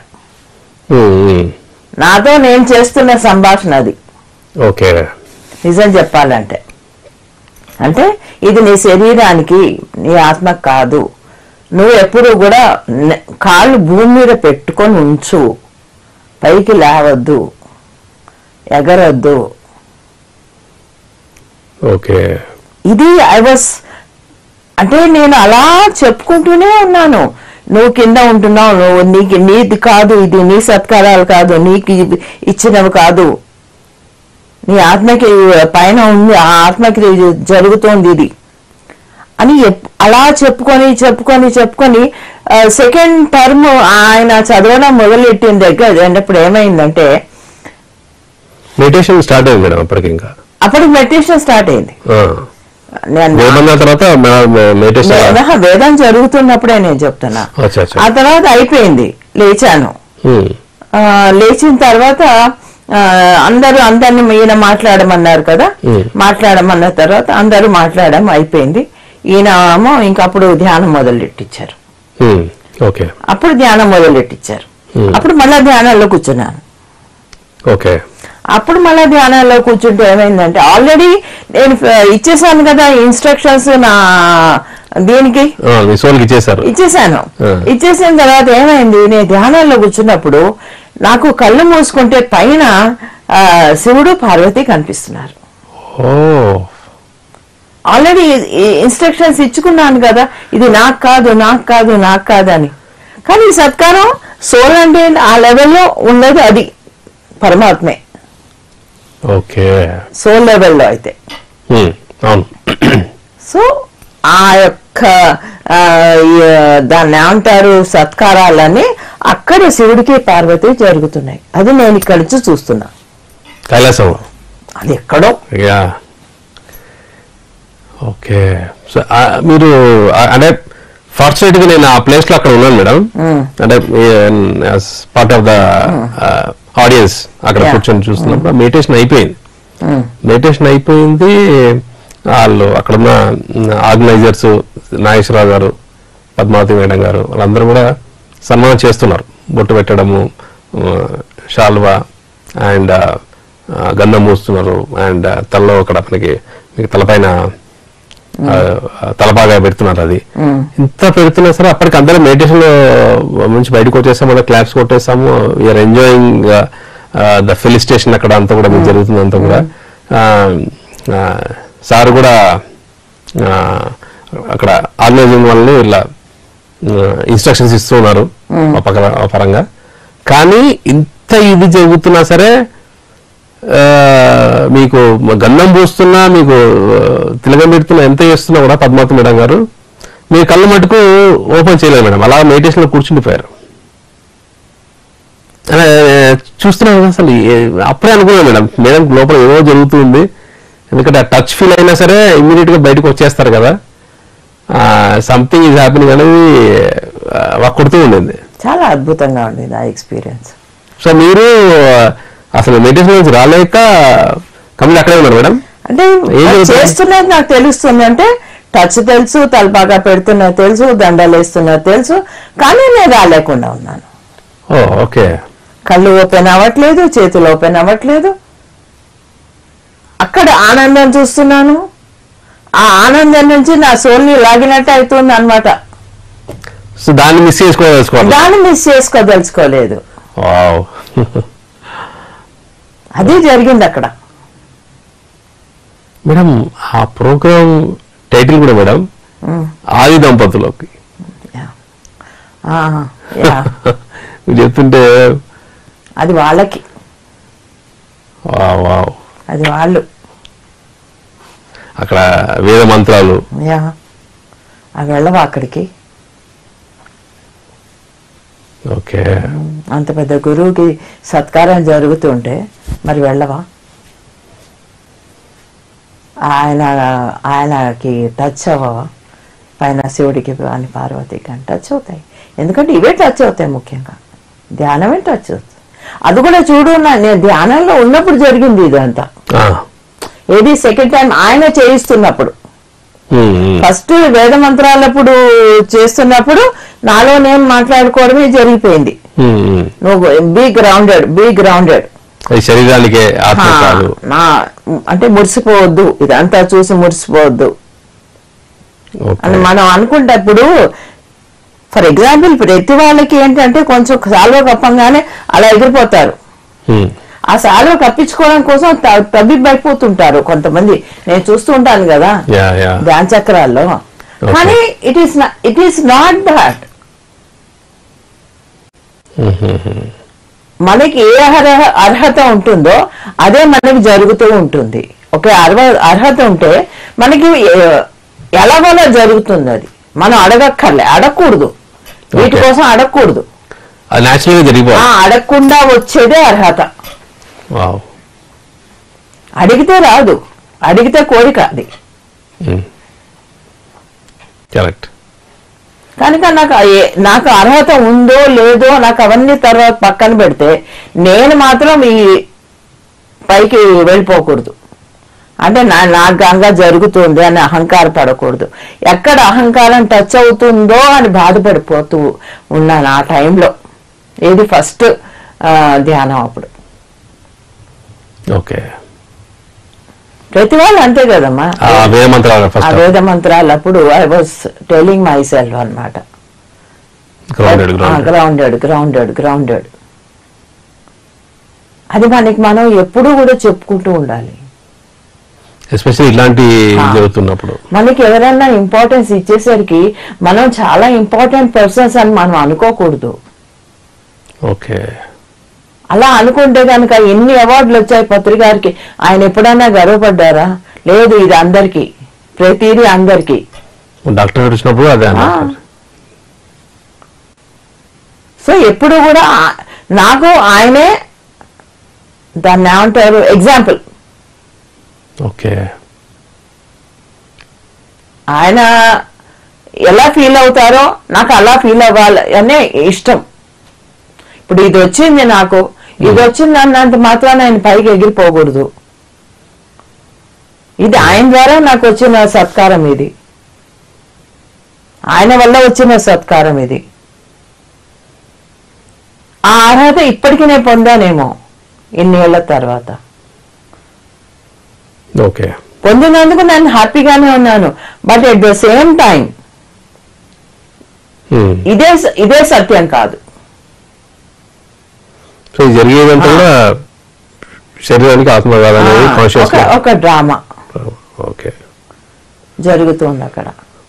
నాతో నేను చేస్తున్న సంభాషణ అది. నిజం చెప్పాలంటే, అంటే ఇది నీ శరీరానికి, నీ ఆత్మకు కాదు. నువ్వు ఎప్పుడు కూడా కాళ్ళు భూమి మీద పెట్టుకొని ఉంచు, పైకి లేవద్దు, ఎగరొద్దు. ఇది ఐ వాస్, అంటే నేను అలా చెప్పుకుంటూనే ఉన్నాను. నువ్వు కింద ఉంటున్నావు, నువ్వు నీకు నీది కాదు, ఇది నీ సత్కారాలు కాదు, నీకు ఇచ్చినవి కాదు, నీ ఆత్మకి పైన ఉంది, ఆ ఆత్మకి జరుగుతోంది ఇది అని అలా చెప్పుకొని చెప్పుకొని చెప్పుకొని సెకండ్ టర్మ్ ఆయన చదవడం మొదలెట్టిన దగ్గర అన్నప్పుడు ఏమైందంటే మెడిటేషన్ స్టార్ట్ అయింది మేడం. అప్పటికి ఇంకా అప్పుడు మెడిటేషన్ స్టార్ట్ అయింది. వేదం జరుగుతున్నప్పుడే నేను చెప్తున్నా. ఆ తర్వాత అయిపోయింది, లేచాను. లేచిన తర్వాత అందరూ అందరిని ఈయన మాట్లాడమన్నారు కదా, మాట్లాడమన్న తర్వాత అందరూ మాట్లాడడం అయిపోయింది. ఈయన ఏమో ఇంకప్పుడు ధ్యానం మొదలెట్టించారు. అప్పుడు ధ్యానం మొదలెట్టించారు. అప్పుడు మళ్ళా ధ్యానంలో కూర్చున్నాను. అప్పుడు మళ్ళీ ధ్యానంలో కూర్చుంటే ఏమైందంటే, ఆల్రెడీ నేను ఇచ్చేసాను కదా ఇన్స్ట్రక్షన్స్ నా దీనికి, ఇచ్చేసాను. ఇచ్చేసిన తర్వాత ఏమైంది, నేను ధ్యానంలో కూర్చున్నప్పుడు నాకు కళ్ళు మూసుకుంటే పైన శివుడు పార్వతి కనిపిస్తున్నారు. ఆల్రెడీ ఇన్స్ట్రక్షన్స్ ఇచ్చుకున్నాను కదా, ఇది నాకు కాదు, నాకు కాదు, నాకు కాదు అని. కానీ ఈ సత్కారం సోల్ అంటే ఆ లెవెల్లో ఉన్నది అది పరమాత్మే, సోల్ లెవెల్లో అయితే. సో ఆ యొక్క దాన్ని ఏమంటారు, సత్కారాలని అక్కడ శివుడికి పార్వతి జరుగుతున్నాయి. అది నేను ఇక్కడి నుంచి చూస్తున్నా, కైలాసంలో అది ఎక్కడో. ఓకే, సో మీరు అంటే ఫార్చునేట్ గా నేను ఆ ప్లేస్ లో అక్కడ ఉన్నాను మేడం. అంటే పార్ట్ ఆఫ్ ద ఆడియన్స్ అక్కడ కూర్చొని చూస్తున్నప్పుడు మెడిటేషన్ అయిపోయింది. మెడిటేషన్ అయిపోయింది వాళ్ళు అక్కడున్న ఆర్గనైజర్స్, నాగేశ్వరరావు గారు, పద్మావతి మేడం గారు, వాళ్ళందరూ కూడా సన్మానం చేస్తున్నారు. బొట్టు పెట్టడము, షాల్వా అండ్ గంధం మూస్తున్నారు. అండ్ తలలో అక్కడ మనకి మీకు తలపైన తలపాగా పెడుతున్నారు. అది ఇంత పెడుతున్నా సరే అప్పటికి అందరం మెడిటేషన్ నుంచి బయటకు వచ్చేసాము, అలా క్లాప్స్ కొట్టేసాము. వీఆర్ ఎంజాయింగ్ ద ఫెలిసిటేషన్ అక్కడ అంతా కూడా మీకు జరుగుతుంది. అంతా కూడా సార్ కూడా అక్కడ ఆర్గనైజింగ్ వాళ్ళని ఇలా ఇన్స్ట్రక్షన్స్ ఇస్తున్నారు పరంగా. కానీ ఇంత ఇది జరుగుతున్నా సరే మీకు గంధం పూస్తున్నా, మీకు తిలగం పెడుతున్నా, ఎంత చేస్తున్నా కూడా పద్మావతి మేడం గారు మీ కళ్ళు మటుకు ఓపెన్ చేయలేదు మేడం. అలా మెడిటేషన్ లో కూర్చుండిపోయారు. చూస్తున్నాను అసలు అప్పుడే అనుకున్నాను మేడం, మేడం లోపల ఏదో జరుగుతుంది. ఎందుకంటే ఆ టచ్ ఫీల్ అయినా సరే ఇమ్మీడియట్ గా బయటకు వచ్చేస్తారు కదా, సంథింగ్ ఈజ్ హ్యాపెనింగ్ అనేది కొడుతూ ఉండింది. చాలా అద్భుతంగా ఉండేది ఆ ఎక్స్పీరియన్స్. సో మీరు అసలు మెడిటేషన్ నుంచి రాలేక కంప్లీట్ అక్కడే ఉన్నారు మేడం? అంటే చేస్తున్నది నాకు తెలుస్తుంది, అంటే టచ్ తెలుసు, తలపాగా పెడుతున్నా తెలుసు, దండలు వేస్తున్నా తెలుసు, కానీ నేను రాలేకుండా ఉన్నాను. ఓకే, కళ్ళు ఓపెన్ అవ్వట్లేదు, చేతులు ఓపెన్ అవ్వట్లేదు. అక్కడ ఆనందం చూస్తున్నాను, ఆ ఆనందం నుంచి నా సోల్ని లాగినట్టు అవుతుంది అనమాట. సో దాన్ని మిస్ చేసుకోదలుచుకోలేదు, దాన్ని మిస్ చేసుకోదలుచుకోలేదు. అది జరిగింది అక్కడ. మేడం ఆ ప్రోగ్రామ్ టైటిల్ కూడా మేడం ఆది దంపతులకి చెప్తుంటే అది వాళ్ళకి, అది వాళ్ళు అక్కడ వేద మంత్రాలు అవి వెళ్ళవా అక్కడికి? ఓకే, అంత పెద్ద గురువుకి సత్కారం జరుగుతుంటే మరి వెళ్ళవా? ఆయన ఆయనకి టచ్ అవ్వవా? పైన శివుడికి కానీ పార్వతికి కానీ టచ్ అవుతాయి. ఎందుకంటే ఇవే టచ్ అవుతాయి, ముఖ్యంగా ధ్యానమే టచ్ అవుతుంది. అది కూడా చూడు, నేను ధ్యానంలో ఉన్నప్పుడు జరిగింది ఇదంతా. ఏది సెకండ్ టైం ఆయన చేయిస్తున్నప్పుడు, ఫస్ట్ వేద మంత్రాలప్పుడు చేస్తున్నప్పుడు నాలో నేను మాట్లాడుకోవడమే జరిగిపోయింది. నువ్వు బీ గ్రౌండెడ్, బీ గ్రౌండెడ్, శరీరానికి నా అంటే మురిసిపోవద్దు, ఇదంతా చూసి మురిసిపోవద్దు అని మనం అనుకుంటప్పుడు. ఫర్ ఎగ్జాంపుల్ ప్రతి వాళ్ళకి ఏంటంటే కొంచెం సాల్వ కప్పంగానే అలా ఎగిరిపోతారు. ఆ సాల్వ కప్పించుకోవడం కోసం తబ్బిబ్బైపోతుంటారు కొంతమంది, నేను చూస్తూ ఉంటాను కదా ధ్యాన చక్రాల్లో. కానీ it is it is not that. మనకి ఏ అర్హత ఉంటుందో అదే మనకి జరుగుతూ ఉంటుంది. ఒకే అర్హ అర్హత ఉంటే మనకి ఎలాగోలా జరుగుతుంది. అది మనం అడగక్కర్లే, అడగకూడదు, వీటి కోసం అడగకూడదు, అడగకుండా వచ్చేదే అర్హత. అడిగితే రాదు, అడిగితే కోరిక అది. కనుక నాకు నాకు అర్హత ఉందో లేదో నాకు అవన్నీ తర్వాత పక్కన పెడితే నేను మాత్రం ఈ పైకి వెళ్ళిపోకూడదు. అంటే నా నాకు గంగా జరుగుతుంది అని అహంకార పడకూడదు. ఎక్కడ అహంకారం టచ్ అవుతుందో అని బాధపడిపోతూ ఉన్నాను ఆ టైంలో. ఏది ఫస్ట్ ధ్యానం అప్పుడు. ఓకే, ప్రతి వాళ్ళు అంతే కదమ్మా. ఆ వేద మంత్రాలు అప్పుడు I was telling myself అనమాట, గ్రౌండెడ్ గ్రౌండెడ్ గ్రౌండెడ్. అది మనకి మనం ఎప్పుడూ కూడా చెప్పుకుంటూ ఉండాలి. ఎస్పెషల్లీ ఇలాంటి జరుగుతున్నప్పుడు మనకి ఎవరైనా ఇంపార్టెన్స్ ఇచ్చేసరికి మనం చాలా ఇంపార్టెంట్ పర్సన్స్ అని మనం అనుకోకూడదు. ఓకే, అలా అనుకుంటే కనుక ఎన్ని అవార్డులు వచ్చాయి పత్రి గారికి, ఆయన ఎప్పుడైనా గర్వపడ్డారా? లేదు, ఇది అందరికి, ప్రతిదీ అందరికి. డాక్టర్ గారు వచ్చినప్పుడు అదే. సో ఎప్పుడు కూడా నాకు ఆయనే దాన్ని ఏమంటారు ఎగ్జాంపుల్. ఓకే, ఆయన ఎలా ఫీల్ అవుతారో నాకు అలా ఫీల్ అవ్వాలి అనే ఇష్టం. ఇప్పుడు ఇది వచ్చింది నాకు, ఇది వచ్చింది అన్నంత మాత్రాన ఆయన పైకి ఎగిరిపోకూడదు. ఇది ఆయన ద్వారా నాకు వచ్చిన సత్కారం, ఇది ఆయన వల్ల వచ్చిన సత్కారం. ఇది ఆ అర్హత ఇప్పటికీ నేను పొందానేమో ఇన్నేళ్ల తర్వాత. ఓకే, పొందినందుకు నేను హ్యాపీగానే ఉన్నాను. But at the same time ఇదే ఇదే సత్యం కాదు. సో జరిగేదంతా శరీరానికి ఆత్మ కాదనేది ఒక డ్రామా ఓకే జరుగుతుంది అక్కడ.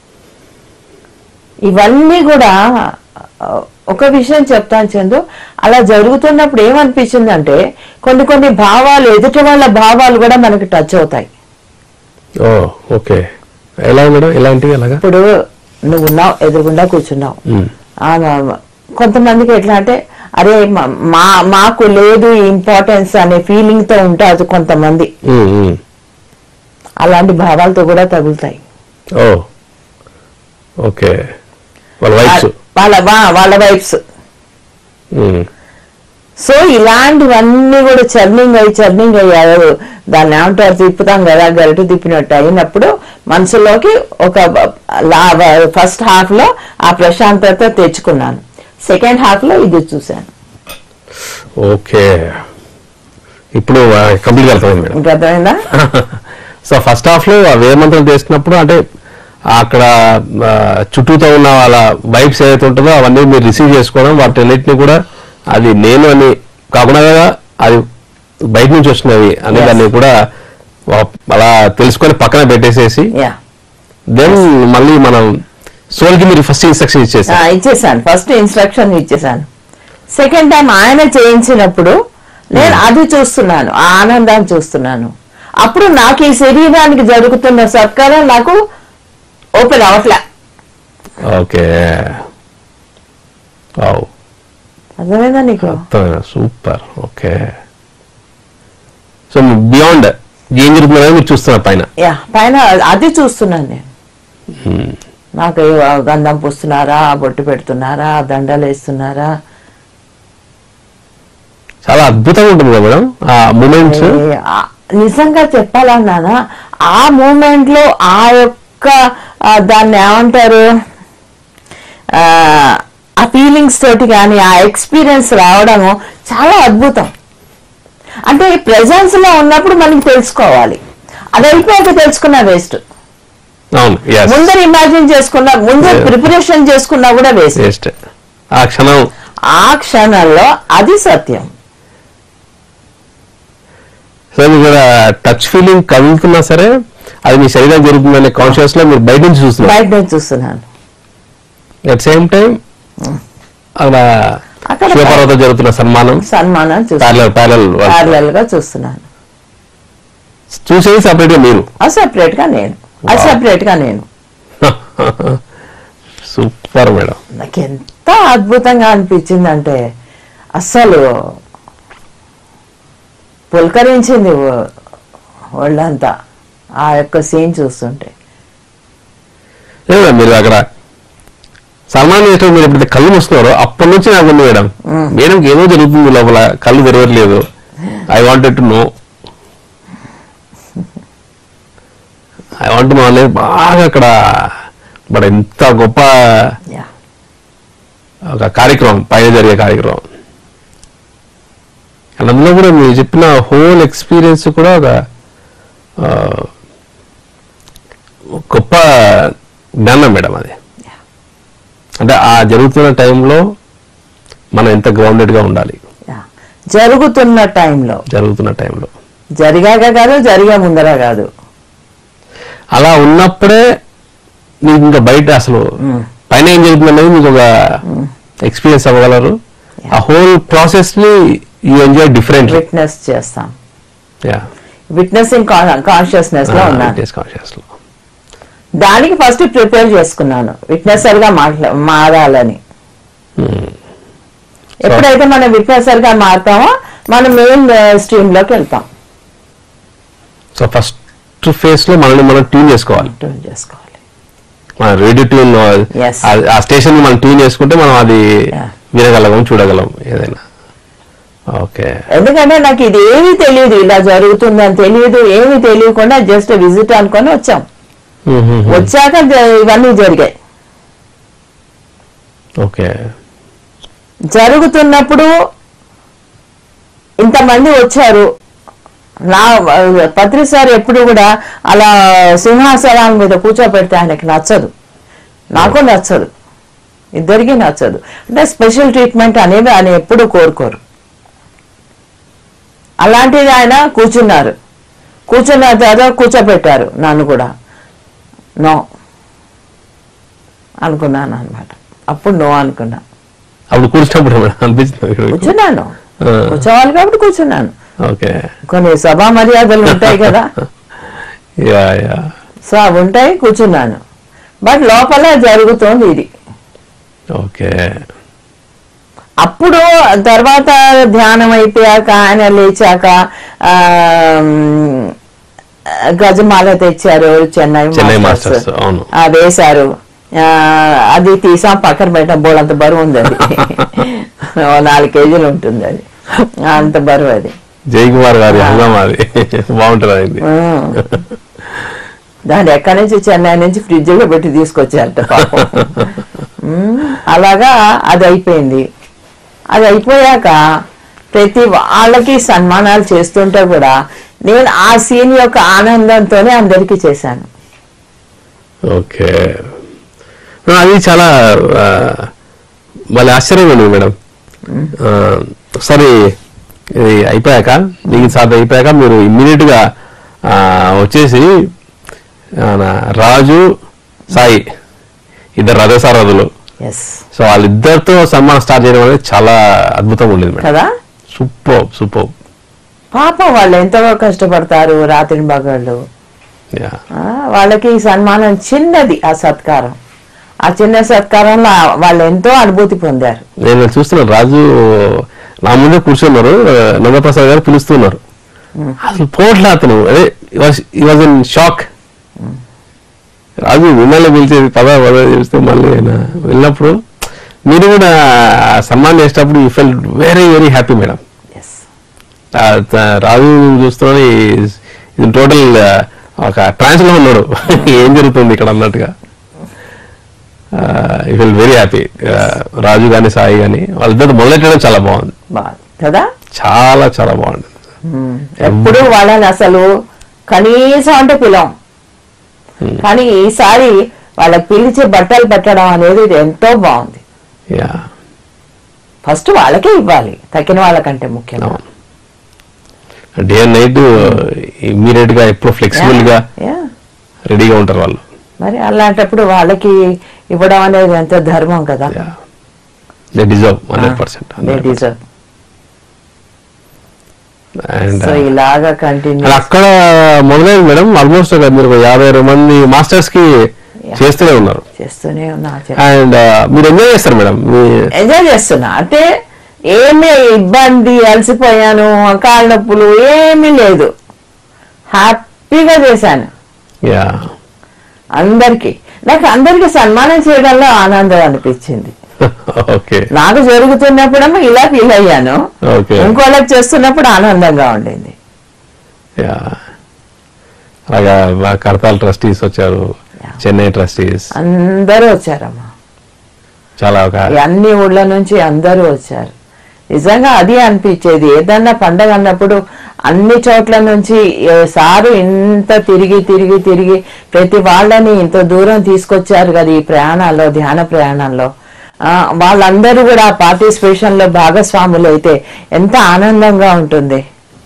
ఇవన్నీ కూడా ఒక విషయం చెప్తాను చందు, అలా జరుగుతున్నప్పుడు ఏమనిపించిందంటే కొన్ని కొన్ని భావాలు, ఎదుటి వాళ్ళ భావాలు కూడా మనకి టచ్ అవుతాయి. ఓకే, ఎలా మేడం? ఎలాంటివి? అలాగా ఇప్పుడు నువ్వు ఉన్నావు, ఎదురుగుండా కూర్చున్నావు, కొంతమందికి ఎట్లా అంటే అరే మా మాకు లేదు ఇంపార్టెన్స్ అనే ఫీలింగ్ తో ఉంటుంది కొంతమంది. అలాంటి భావాలతో కూడా తగులుతాయి. ఓకే, వాళ్ళ వాళ్ళ వైఫ్స్. సో ఇలాంటివన్నీ కూడా చర్నింగ్ అయ్యి చర్నింగ్ అయ్యారు. దాన్ని ఏమంటారు, తిప్పుతాం కదా గరిట తిప్పినట్టు అయినప్పుడు మనసులోకి ఒక ఫస్ట్ హాఫ్ లో ఆ ప్రశాంతత తెచ్చుకున్నాను, సెకండ్ హాఫ్ లో ఇది చూశాను. ఓకే, ఇప్పుడు కంప్లీట్ అర్థమైంది. అర్థమైందా? సో ఫస్ట్ హాఫ్ లో వేదమంత్రం చేస్తున్నప్పుడు అంటే అక్కడ చుట్టూతో ఉన్న వాళ్ళ వైబ్స్ ఏదైతే ఉంటుందో అవన్నీ మీరు రిసీవ్ చేసుకోవడం, వాటన్నిటిని కూడా అది నేను అని కాకుండా అది బయట నుంచి వచ్చినవి అనే దాన్ని కూడా అలా తెలుసుకొని పక్కన పెట్టేసేసి దెన్ మళ్ళీ మనం సోల్ కి మీరు ఫస్ట్ ఇన్స్ట్రక్షన్ ఇచ్చేసాను ఇచ్చేసాను ఫస్ట్ ఇన్స్ట్రక్షన్ ఇచ్చేసాను. సెకండ్ టైం ఆయన చేయించినప్పుడు నేను అది చూస్తున్నాను, ఆ ఆనందాన్ని చూస్తున్నాను. అప్పుడు నాకు ఈ శరీరానికి జరుగుతున్న సత్కారం నాకు ఓపెన్ అవట్లే. ఓకే, అర్థమైందా నీకు? సూపర్. ఓకే, సో బియాండ్ ఏం జరుగుతుందో మీరు చూస్తున్నారు పైన. యా, పైన అది చూస్తున్నాను నేను. నాకు గంధం పూస్తున్నారా, బొట్టు పెడుతున్నారా, దండలు వేస్తున్నారా, చాలా అద్భుతంగా ఉంటుంది కదా మేడం ఆ మూమెంట్స్. నిజంగా చెప్పాలన్నానా, ఆ మూమెంట్ లో ఆ యొక్క దాన్ని ఏమంటారు, ఆ ఫీలింగ్స్ తోటి కానీ ఆ ఎక్స్పీరియన్స్ రావడము చాలా అద్భుతం. అంటే ప్రెజెన్స్ లో ఉన్నప్పుడు మనకి తెలుసుకోవాలి, అది అయిపోయాక తెలుసుకున్నా వేస్ట్. ముందర ఇమాజిన్ చేసుకున్నా, ముందర ప్రిపరేషన్ చేసుకున్నా కూడా వేస్ట్. ఆ క్షణం ఆ క్షణంలో అది సత్యం. సరే, మీరు టచ్ ఫీలింగ్ కదులుతున్నా సరే అది మీ శరీరం జరుగుతుందనే కాన్షియస్ లో మీరు బయట నుంచి చూస్తున్నారు. బయట నుంచి చూస్తున్నాను. అట్ సేమ్ టైం అక్కడ శివపార్వతి జరుగుతున్న సన్మానం సన్మానం ప్యారలల్ గా చూస్తున్నాను. చూసేది సపరేట్ గా మీరు, సెపరేట్ గా నేను, అది సెపరేట్ గా నేను. Super madam. నాకు ఎంత అద్భుతంగా అనిపించిందంటే అస్సలు పులకరించింది వాళ్ళంతా ఆ యొక్క సీన్ చూస్తుంటే. మీరు అక్కడ సన్మానం చేసిన మీరు ఎప్పుడైతే కళ్ళు మూస్తున్నారో అప్పటి నుంచి నాకు ఉంది మేడం, మేడంకి ఏదో జరుగుతుంది లోపల, కళ్ళు తెరవట్లేదు. I wanted to know I want know అనేది బాగా అక్కడ బట్ ఎంత గొప్ప ఒక కార్యక్రమం పైన జరిగే కార్యక్రమం. అందులో కూడా మీరు చెప్పిన హోల్ ఎక్స్పీరియన్స్ కూడా ఒక గొప్ప జ్ఞానం మేడం అది. అంటే ఆ జరుగుతున్న టైంలో మనం ఎంత గ్రౌండెడ్ గా ఉండాలి. జరుగుతున్న టైంలో జరుగుతున్న టైంలో జరిగాక కాదు, జరిగా ముందర కాదు, అలా ఉన్నప్పుడే మీకు ఇంకా బయట అసలు పైన ఏం జరుగుతుంది అనేది మీకు ఒక ఎక్స్పీరియన్స్ అవ్వగలరు. ఆ హోల్ ప్రాసెస్ ని యూ ఎంజాయ్ డిఫరెంట్. విట్నెస్ చేస్తాం. విట్నెసింగ్ కాన్షియస్నెస్ లో ఉన్నాను. దానికి ఫస్ట్ ప్రిపేర్ చేసుకున్నాను, విట్నెసర్ గా మాట్లా మారాలని. ఎప్పుడైతే మనం విట్నెసర్ గా మారుతామో మనం మెయిన్ స్ట్రీమ్ లోకి వెళ్తాం. సో ఫస్ట్ ఫేస్ లో మనల్ని మనం ట్యూన్ చేసుకోవాలి. ట్యూన్ చేసుకోవాలి. మన రేడియో ట్యూన్ ఆ స్టేషన్ మనం ట్యూన్ చేసుకుంటే మనం అది వినగలం, చూడగలం ఏదైనా. ఓకే. ఎందుకంటే నాకు ఇది ఏమీ తెలియదు, ఇలా జరుగుతుందని తెలియదు, ఏమీ తెలియకుండా జస్ట్ విజిట్ అనుకొని వచ్చాం. వచ్చాక ఇవన్నీ జరిగాయి. ఓకే. జరుగుతున్నప్పుడు ఇంతమంది వచ్చారు. నా పత్రి సార్ ఎప్పుడు కూడా అలా సింహాసనాల మీద కూర్చోబెడితే ఆయనకి నచ్చదు, నాకు నచ్చదు, ఇద్దరికి నచ్చదు. అంటే స్పెషల్ ట్రీట్మెంట్ అనేది ఆయన ఎప్పుడు కోరుకోరు. అలాంటిది ఆయన కూర్చున్నారు, కూర్చున్న తర్వాత కూర్చోబెట్టారు నన్ను కూడా. నో అనుకున్నాను అనమాట. అప్పుడు నో అనుకున్నా. అప్పుడు కూర్చున్నప్పుడు అనిపించింది కూర్చున్నాను, కూర్చోవాలి కాబట్టి కూర్చున్నాను. కొన్ని సభా మర్యాదలు ఉంటాయి కదా, సో అవి ఉంటాయి, కూర్చున్నాను. బట్ లోపల జరుగుతోంది ఇది. ఓకే. అప్పుడు తర్వాత ధ్యానం అయిపోయాక ఆయన లేచాక గజమాల తెచ్చారు, చెన్నై మాస్టర్స్ వేశారు. అది తీసాం, పక్కన పెట్టాం. బోడంత బరువు ఉంది అది, నాలుగు కేజీలు ఉంటుంది అది, అంత బరువు అది. జయకుమార్ గారి బాగుంటుంది. దాన్ని ఎక్కడి నుంచి, చెన్నై నుంచి ఫ్రిడ్జ్ లో పెట్టి తీసుకొచ్చారట పాపం. అలాగా అది అయిపోయింది. అది అయిపోయాక ప్రతి వాళ్ళకి సన్మానాలు చేస్తుంటే కూడా నేను ఆ సీన్ యొక్క ఆనందంతోనే అందరికీ చేశాను. ఓకే. అది చాలా మళ్ళీ ఆశ్చర్యంగా ఉంది మేడం. ఒకసారి ఇది అయిపోయాక మీకు సార్ అయిపోయాక మీరు ఇమ్మీడియట్ గా వచ్చేసి రాజు సాయి ఇద్దరు రథసారథులు, సో వాళ్ళిద్దరితో సన్మానం స్టార్ట్ చేయడం అనేది చాలా అద్భుతంగా ఉండేది మేడం కదా. Super super. పాపం వాళ్ళు ఎంతో కష్టపడతారు రాత్రి మగళ్ళు, వాళ్ళకి సన్మానం చిన్నది, ఆ సత్కారం, ఆ చిన్న సత్కారంలో వాళ్ళు ఎంతో అనుభూతి పొందారు. నేను చూస్తున్నాను రాజు నా ముందే కూర్చున్నారు, నందప్రసాద్ గారు పిలుస్తున్నారు, అసలు పోట్లే అతను, అదే వాజ్ ఇన్ షాక్. రాజు విన్నాలో పిలిచి పద పద చేస్తే మళ్ళీ ఆయన వెళ్ళినప్పుడు మీరు కూడా సన్మానం చేసేటప్పుడు you fell very very happy madam. Raju చూస్తున్నాను ఇది టోటల్ ఒక ట్రాన్స్ లో ఉన్నాడు, ఏం జరుగుతుంది ఇక్కడ అన్నట్టుగా. You feel very happy. Raju గాని సాయి గాని వాళ్ళిద్దరు మొదలెట్టడం చాలా బాగుంది కదా, చాలా చాలా బాగుంది. ఎప్పుడు వాళ్ళని అసలు కనీసం అంటే పిలం, కానీ ఈసారి వాళ్ళకి పిలిచి బట్టలు పెట్టడం అనేది ఎంతో బాగుంది. ఫస్ట్ వాళ్ళకే ఇవ్వాలి, తక్కిన వాళ్ళకంటే ముఖ్యంగా. డే అండ్ నైట్ ఇమ్మీడియట్ గా ఎప్పుడు ఫ్లెక్సిబుల్ గా రెడీగా ఉంటారు వాళ్ళు. మరి అలాంటప్పుడు వాళ్ళకి ఇవ్వడం అనేది ఎంత ధర్మం కదా. They deserve hundred percent. They deserve. So ఇలాగా కంటిన్యూ అక్కడ మొదలైంది మేడం. ఆల్మోస్ట్ మీరు యాభై అరవై మంది మాస్టర్స్ కి చేస్తూనే ఉన్నారు. చేస్తూనే ఉన్నా. అండ్ మీరు ఎంజాయ్ చేస్తారు మేడం. ఎంజాయ్ చేస్తున్నా అంటే ఏమీ ఇబ్బంది, అలసిపోయాను, కాళ్ళ నొప్పులు ఏమీ లేదు, హ్యాపీగా చేశాను. అందరికి నాకు అందరికి సన్మానం చేయడంలో ఆనందం అనిపించింది. నాకు జరుగుతున్నప్పుడేమో ఇలా ఫీల్ అయ్యాను, ఇంకోళ్ళకి చేస్తున్నప్పుడు ఆనందంగా ఉండింది. అలాగా కడతాల ట్రస్టీస్ వచ్చారు, చెన్నై ట్రస్టీస్ అందరూ వచ్చారమ్మా, చాలా అన్ని ఊళ్ళ నుంచి అందరూ వచ్చారు. నిజంగా అది అనిపించేది, ఏదన్నా పండగ అన్నప్పుడు అన్ని చోట్ల నుంచి సారు ఇంత తిరిగి తిరిగి తిరిగి ప్రతి వాళ్ళని ఇంత దూరం తీసుకొచ్చారు కదా ఈ ప్రయాణాల్లో, ధ్యాన ప్రయాణంలో. వాళ్ళందరూ కూడా పార్టిసిపేషన్ లో భాగస్వాములు అయితే ఎంత ఆనందంగా ఉంటుంది.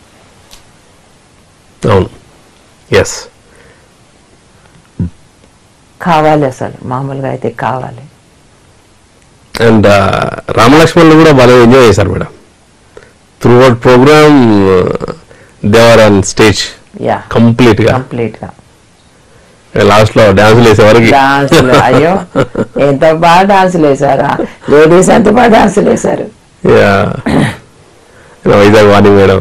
కావాలి, అసలు మామూలుగా అయితే కావాలి. అండ్ రామలక్ష్మణులు కూడా బాగా ఎంజాయ్ చేశారు madam. Throughout program they were on stage complete గా కంప్లీట్ గా లాస్ట్ లో డాన్సులు వేసేవారికి. అయ్యో ఎంత బాగా డాన్సులు వేసారా, లేడీస్ ఎంత బాగా డాన్సులు వేసారు. వైజాగ్ వాణి మేడం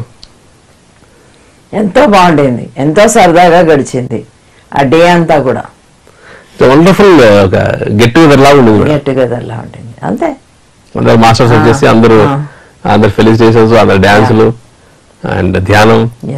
ఎంతో బాగుండింది, ఎంతో సరదాగా గడిచింది ఆ డే అంతా కూడా. వండర్ఫుల్ గెట్ టుగెదర్ లా ఉండేది. గెట్ టుగెదర్ లా ఉంటుంది అంతే. అందరు మాస్టర్స్ వచ్చేసి అందరూ అందరు ఫెలిసిటేషన్స్, అందరు డాన్సులు అండ్ ధ్యానం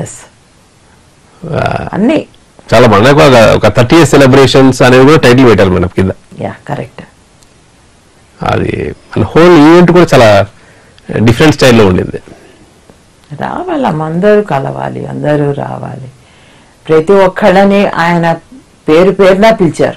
అన్ని చాలా బాగుంది. ఒక థర్టీ ఇయర్స్ సెలబ్రేషన్స్ అనేది కూడా టైటిల్ పెట్టారు మేడం కింద. కరెక్ట్. అది మన హోల్ ఈవెంట్ కూడా చాలా డిఫరెంట్ స్టైల్లో ఉండింది. రావాలి, అందరూ కలవాలి, అందరూ రావాలి. ప్రతి ఒక్కళ్ళని ఆయన పేరు పేరున పిలిచారు,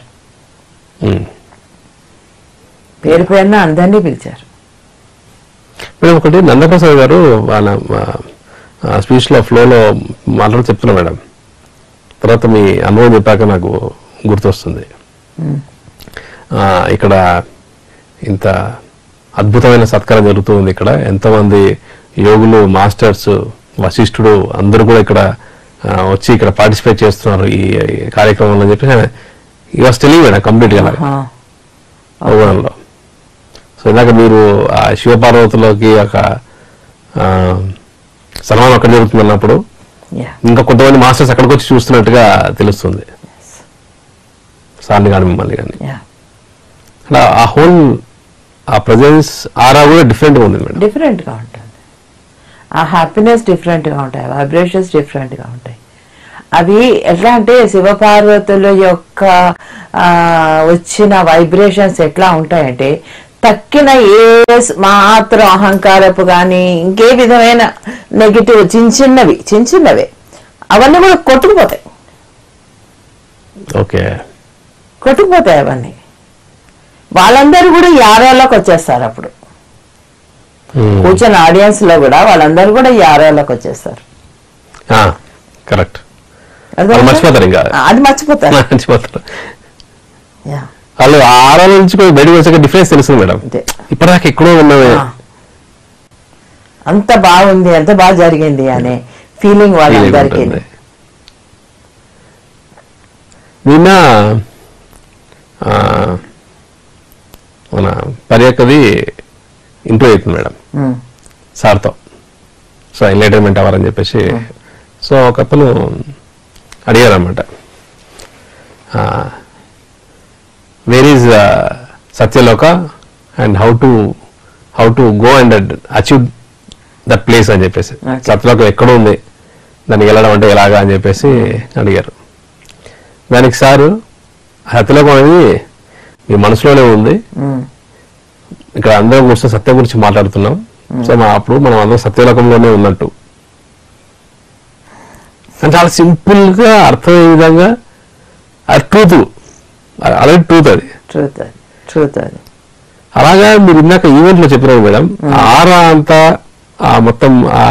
పేరు పేరున అందరినీ పిలిచారు. మేడం ఒకటి నందప్రసాద్ గారు వాళ్ళ స్పీచ్ లో ఫ్లోలో మాట్లాడి చెప్తున్నారు మేడం, తర్వాత మీ అనుభవం చెప్పాక నాకు గుర్తొస్తుంది. ఇక్కడ ఇంత అద్భుతమైన సత్కారం జరుగుతుంది, ఇక్కడ ఎంతోమంది యోగులు, మాస్టర్స్, వశిష్ఠుడు అందరూ కూడా ఇక్కడ వచ్చి ఇక్కడ పార్టిసిపేట్ చేస్తున్నారు ఈ కార్యక్రమంలో అని చెప్పి ఈ వాస్ టెలింగ్ మేడం కంప్లీట్ గా అవగాహనలో. సో ఇందాక మీరు ఆ శివపార్వతులకి ఒక సన్మానం అక్కడ జరుగుతుంది అన్నప్పుడు ఇంకా కొంతమంది మాస్టర్స్ అక్కడికి వచ్చి చూస్తున్నట్టుగా తెలుస్తుంది, సార్ని కానీ మిమ్మల్ని కానీ. అలా ఆ హోల్ ఆ ప్రజెన్స్ ఆరా కూడా డిఫరెంట్ గా ఉంది మేడం. డిఫరెంట్ గా ఉంటుంది, ఆ హ్యాపీనెస్ డిఫరెంట్ గా ఉంటాయి, వైబ్రేషన్స్ డిఫరెంట్ గా ఉంటాయి. అవి ఎట్లా అంటే శివపార్వతుల యొక్క వచ్చిన వైబ్రేషన్స్ ఎట్లా ఉంటాయంటే తక్కిన ఏ మాత్రం అహంకారపు కానీ ఇంకే విధమైన నెగిటివ్ చిన్న చిన్నవి చిన్న చిన్నవే అవన్నీ కూడా కొట్టుకుపోతాయి. ఓకే, కొట్టుకుపోతాయి అవన్నీ. వాళ్ళందరూ కూడా యాభైలోకి వచ్చేస్తారు అప్పుడు. కూర్చొని ఆడియన్స్ లో కూడా వాళ్ళందరూ కూడా ఈ ఆరోలోకి వచ్చేస్తారు. కరెక్ట్. మర్చిపోతారు ఇంకా అది మర్చిపోతారు మర్చిపోతారు వాళ్ళు ఆరో నుంచి బయటకు వచ్చాక డిఫరెన్స్ తెలుస్తుంది మేడం. ఇప్పటిదాకా ఎక్కడో ఉన్నది అంత బాగుంది, ఎంత బాగా జరిగింది అనే ఫీలింగ్ వాళ్ళందరికీ. నిన్న మన పర్యకది ఇంటర్వ్యూ అవుతుంది మేడం సార్తో. సో ఎంటర్టైన్మెంట్ అవర్ అని చెప్పేసి సో ఒక అతను అడిగారు అన్నమాట, where is Satyaloka and how to how to go and achieve that place అని చెప్పేసి. సత్యలోకం ఎక్కడ ఉంది, దానికి వెళ్ళడం అంటే ఎలాగా అని చెప్పేసి అడిగారు. దానికి సారు సత్యలోకం అనేది మీ మనసులోనే ఉంది, ఇక్కడ అందరం కూర్చొని సత్యం గురించి మాట్లాడుతున్నాం, సో మా అప్పుడు మనం అందరం సత్యలోకంలోనే ఉన్నట్టు అని చాలా సింపుల్ గా అర్థమయ్యే విధంగా అది ట్రూత్, అలాగే ట్రూత్ అది ట్రూత్ ట్రూత్ అది. అలాగా మీరు ఇందాక ఈవెంట్ లో చెప్పినారు మేడం, ఆరా అంతా మొత్తం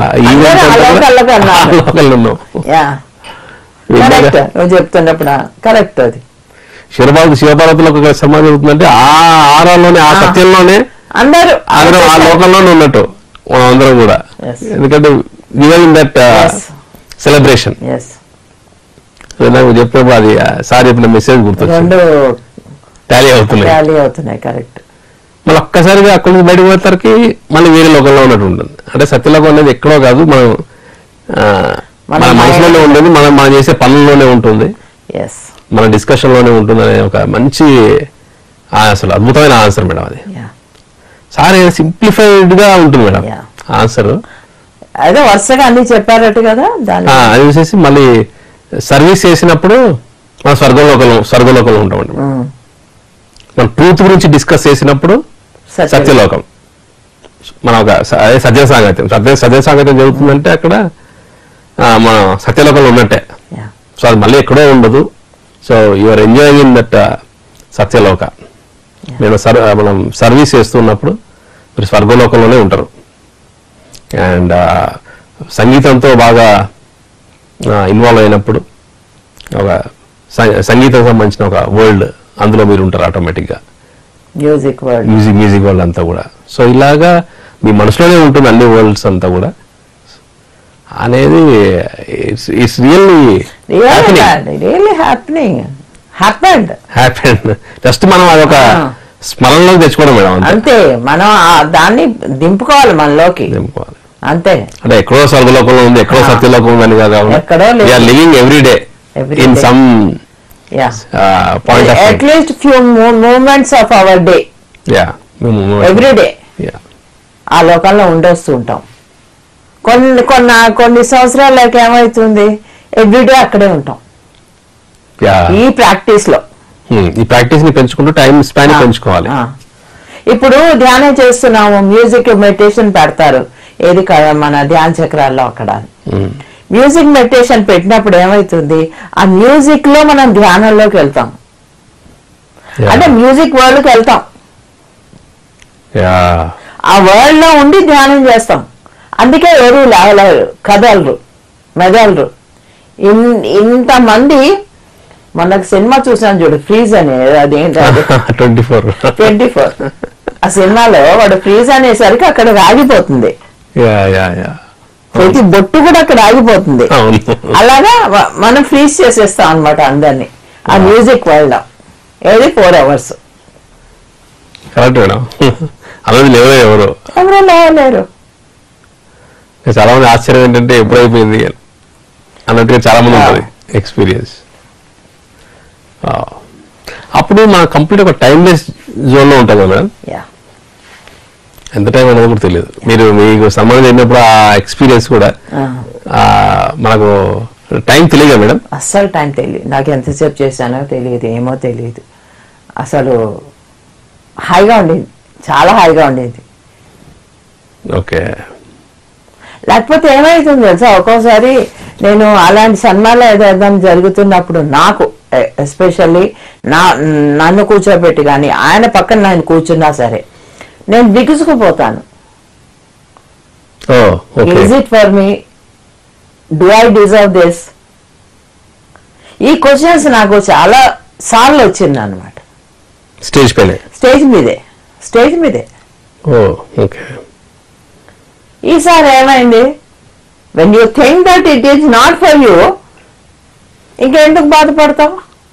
చెప్తున్నప్పుడు కరెక్ట్ అది. శివబాబు శివపార్వతులకు ఒక సమాధి అవుతుందంటే ఆ ఆరాలోనే ఆ సత్యంలోనే అందరూ అందరూ ఆ లోకంలోనే ఉన్నట్టు మనం అందరం కూడా. ఎందుకంటే గివింగ్ దట్ సెలబ్రేషన్ నాకు చెప్పినప్పుడు అది సార్ చెప్పిన మెసేజ్ గుర్తొచ్చింది, టాలీ అవుతున్నాయి టాలీ అవుతున్నాయి కరెక్ట్. మళ్ళీ ఒక్కసారిగా అక్కడి నుంచి బయటకు పోయేసరికి మళ్ళీ వేరే లోకంలో ఉన్నట్టు ఉంటుంది. అంటే సత్యలోకం అనేది ఎక్కడో కాదు, మనం మన మనసులోనే ఉంటుంది, మనం మనం చేసే పనుల్లోనే ఉంటుంది, మన డిస్కషన్ లోనే ఉంటుంది అనే ఒక మంచి అసలు అద్భుతమైన ఆన్సర్ మేడం అది. సార్ సింప్లిఫైడ్ గా ఉంటుంది మేడం ఆన్సర్. అదే వరుసగా అన్ని చెప్పారట కదా. అది చూసేసి మళ్ళీ సర్వీస్ చేసినప్పుడు మన స్వర్గలోకంలో స్వర్గలోకంలో ఉంటామండి. మన ట్రూత్ గురించి డిస్కస్ చేసినప్పుడు సత్యలోకం, మన ఒక అదే సత్య సాంగత్యం సత్య సత్య సాంగత్యం జరుగుతుందంటే అక్కడ మన సత్యలోకంలో ఉన్నట్టే. సో అది మళ్ళీ ఎక్కడో ఉండదు. So you're enjoying in that Satyaloka. నేను సర్ మనం సర్వీస్ చేస్తున్నప్పుడు మీరు స్వర్గలోకంలోనే ఉంటారు. అండ్ సంగీతంతో బాగా ఇన్వాల్వ్ అయినప్పుడు ఒక సంగీతం సంబంధించిన ఒక వరల్డ్ అందులో మీరు ఉంటారు ఆటోమేటిక్గా, music world music music world అంతా కూడా. సో ఇలాగా మీ మనసులోనే ఉంటుంది అన్ని వరల్డ్స్ అంతా కూడా అనేది. It's it's really really happening happened happened just మనం అదొక స్మరణలో తెచ్చుకోవడం మేడం అంతే. మనం దాన్ని దింపుకోవాలి మనలోకి, దింపుకోవాలి అంతే. అంటే ఎక్కడో స్వర్గలోకంలో ఉంది, ఎక్కడో సత్యలోకం ఉందని కాదు, living every day in some point at least few moments of our day, yeah every day ఆ లోకంలో ఉండొస్తూ ఉంటాం. కొన్ని కొన్ని కొన్ని సంవత్సరాలకి ఏమవుతుంది, ఎవ్రీడే అక్కడే ఉంటాం ఈ ప్రాక్టీస్ లో. ఈ ప్రాక్టీస్ ని పెంచుకుంటూ టైం స్పాన్ పెంచుకోవాలి. ఇప్పుడు ధ్యానం చేస్తున్నాము, మ్యూజిక్ మెడిటేషన్ పెడతారు ఏది మన ధ్యాన చక్రాల్లో అక్కడ. మ్యూజిక్ మెడిటేషన్ పెట్టినప్పుడు ఏమవుతుంది, ఆ మ్యూజిక్ లో మనం ధ్యానంలోకి వెళ్తాం, అంటే మ్యూజిక్ వరల్డ్ కి వెళ్తాం, ఆ వరల్డ్ లో ఉండి ధ్యానం చేస్తాం. అందుకే ఎవరు లేవలేరు, కదలరు, మెదలరు. ఇంతమంది మనకు సినిమా చూసాను చూడు, ఫ్రీజ్ అనే అదేంటి ట్వంటీ ఫోర్ ట్వంటీ ఫోర్ ఆ సినిమాలో వాడు ఫ్రీజ్ అనేసరికి అక్కడ ఆగిపోతుంది, ప్రతి బొట్టు కూడా అక్కడ ఆగిపోతుంది. అలాగా మనం ఫ్రీజ్ చేసేస్తాం అనమాట అందరినీ ఆ మ్యూజిక్ వరల్డ్ లో. ఏది ఫోర్ అవర్స్ కరెక్ట్ మేడం. అలాగే లేవో ఎవరు ఎవరో లేవలేరు. చాలా మంది ఆశ్చర్యం ఏంటంటే ఎప్పుడైపోయింది అన్నట్టుగా చాలా మంది ఉంటుంది ఎక్స్పీరియన్స్. అప్పుడు మన కంప్లీట్ ఒక టైమ్లెస్ జోన్ లో ఉంటుంది మేడం, ఎంత టైం అనేది కూడా తెలియదు. మీరు మీకు సంబంధం జరిగినప్పుడు ఆ ఎక్స్పీరియన్స్ కూడా మనకు టైం తెలియదు మేడం, అస్సలు టైం తెలియదు. నాకు ఎంతసేపు చేశానో తెలియదు, ఏమో తెలియదు. అసలు హాయిగా ఉండేది, చాలా హాయిగా ఉండేది. ఓకే. లేకపోతే ఏమైతుంది తెలుసా, ఒక్కోసారి నేను అలాంటి సన్మానాలు ఏదైనా జరుగుతున్నప్పుడు నాకు ఎస్పెషల్లీ నా నన్ను కూర్చోబెట్టి కానీ ఆయన పక్కన నేను కూర్చున్నా సరే నేను బిగుసుకుపోతాను. Is it for me, do I deserve this? ఈ క్వశ్చన్స్ నాకు చాలా సార్లు వచ్చింది అనమాట. స్టేజ్ పైన, స్టేజ్ మీదే స్టేజ్ మీదే ఈసారి ఏమైంది, when you think that it is not for you, ఇంకెందుకు బాధపడతావు?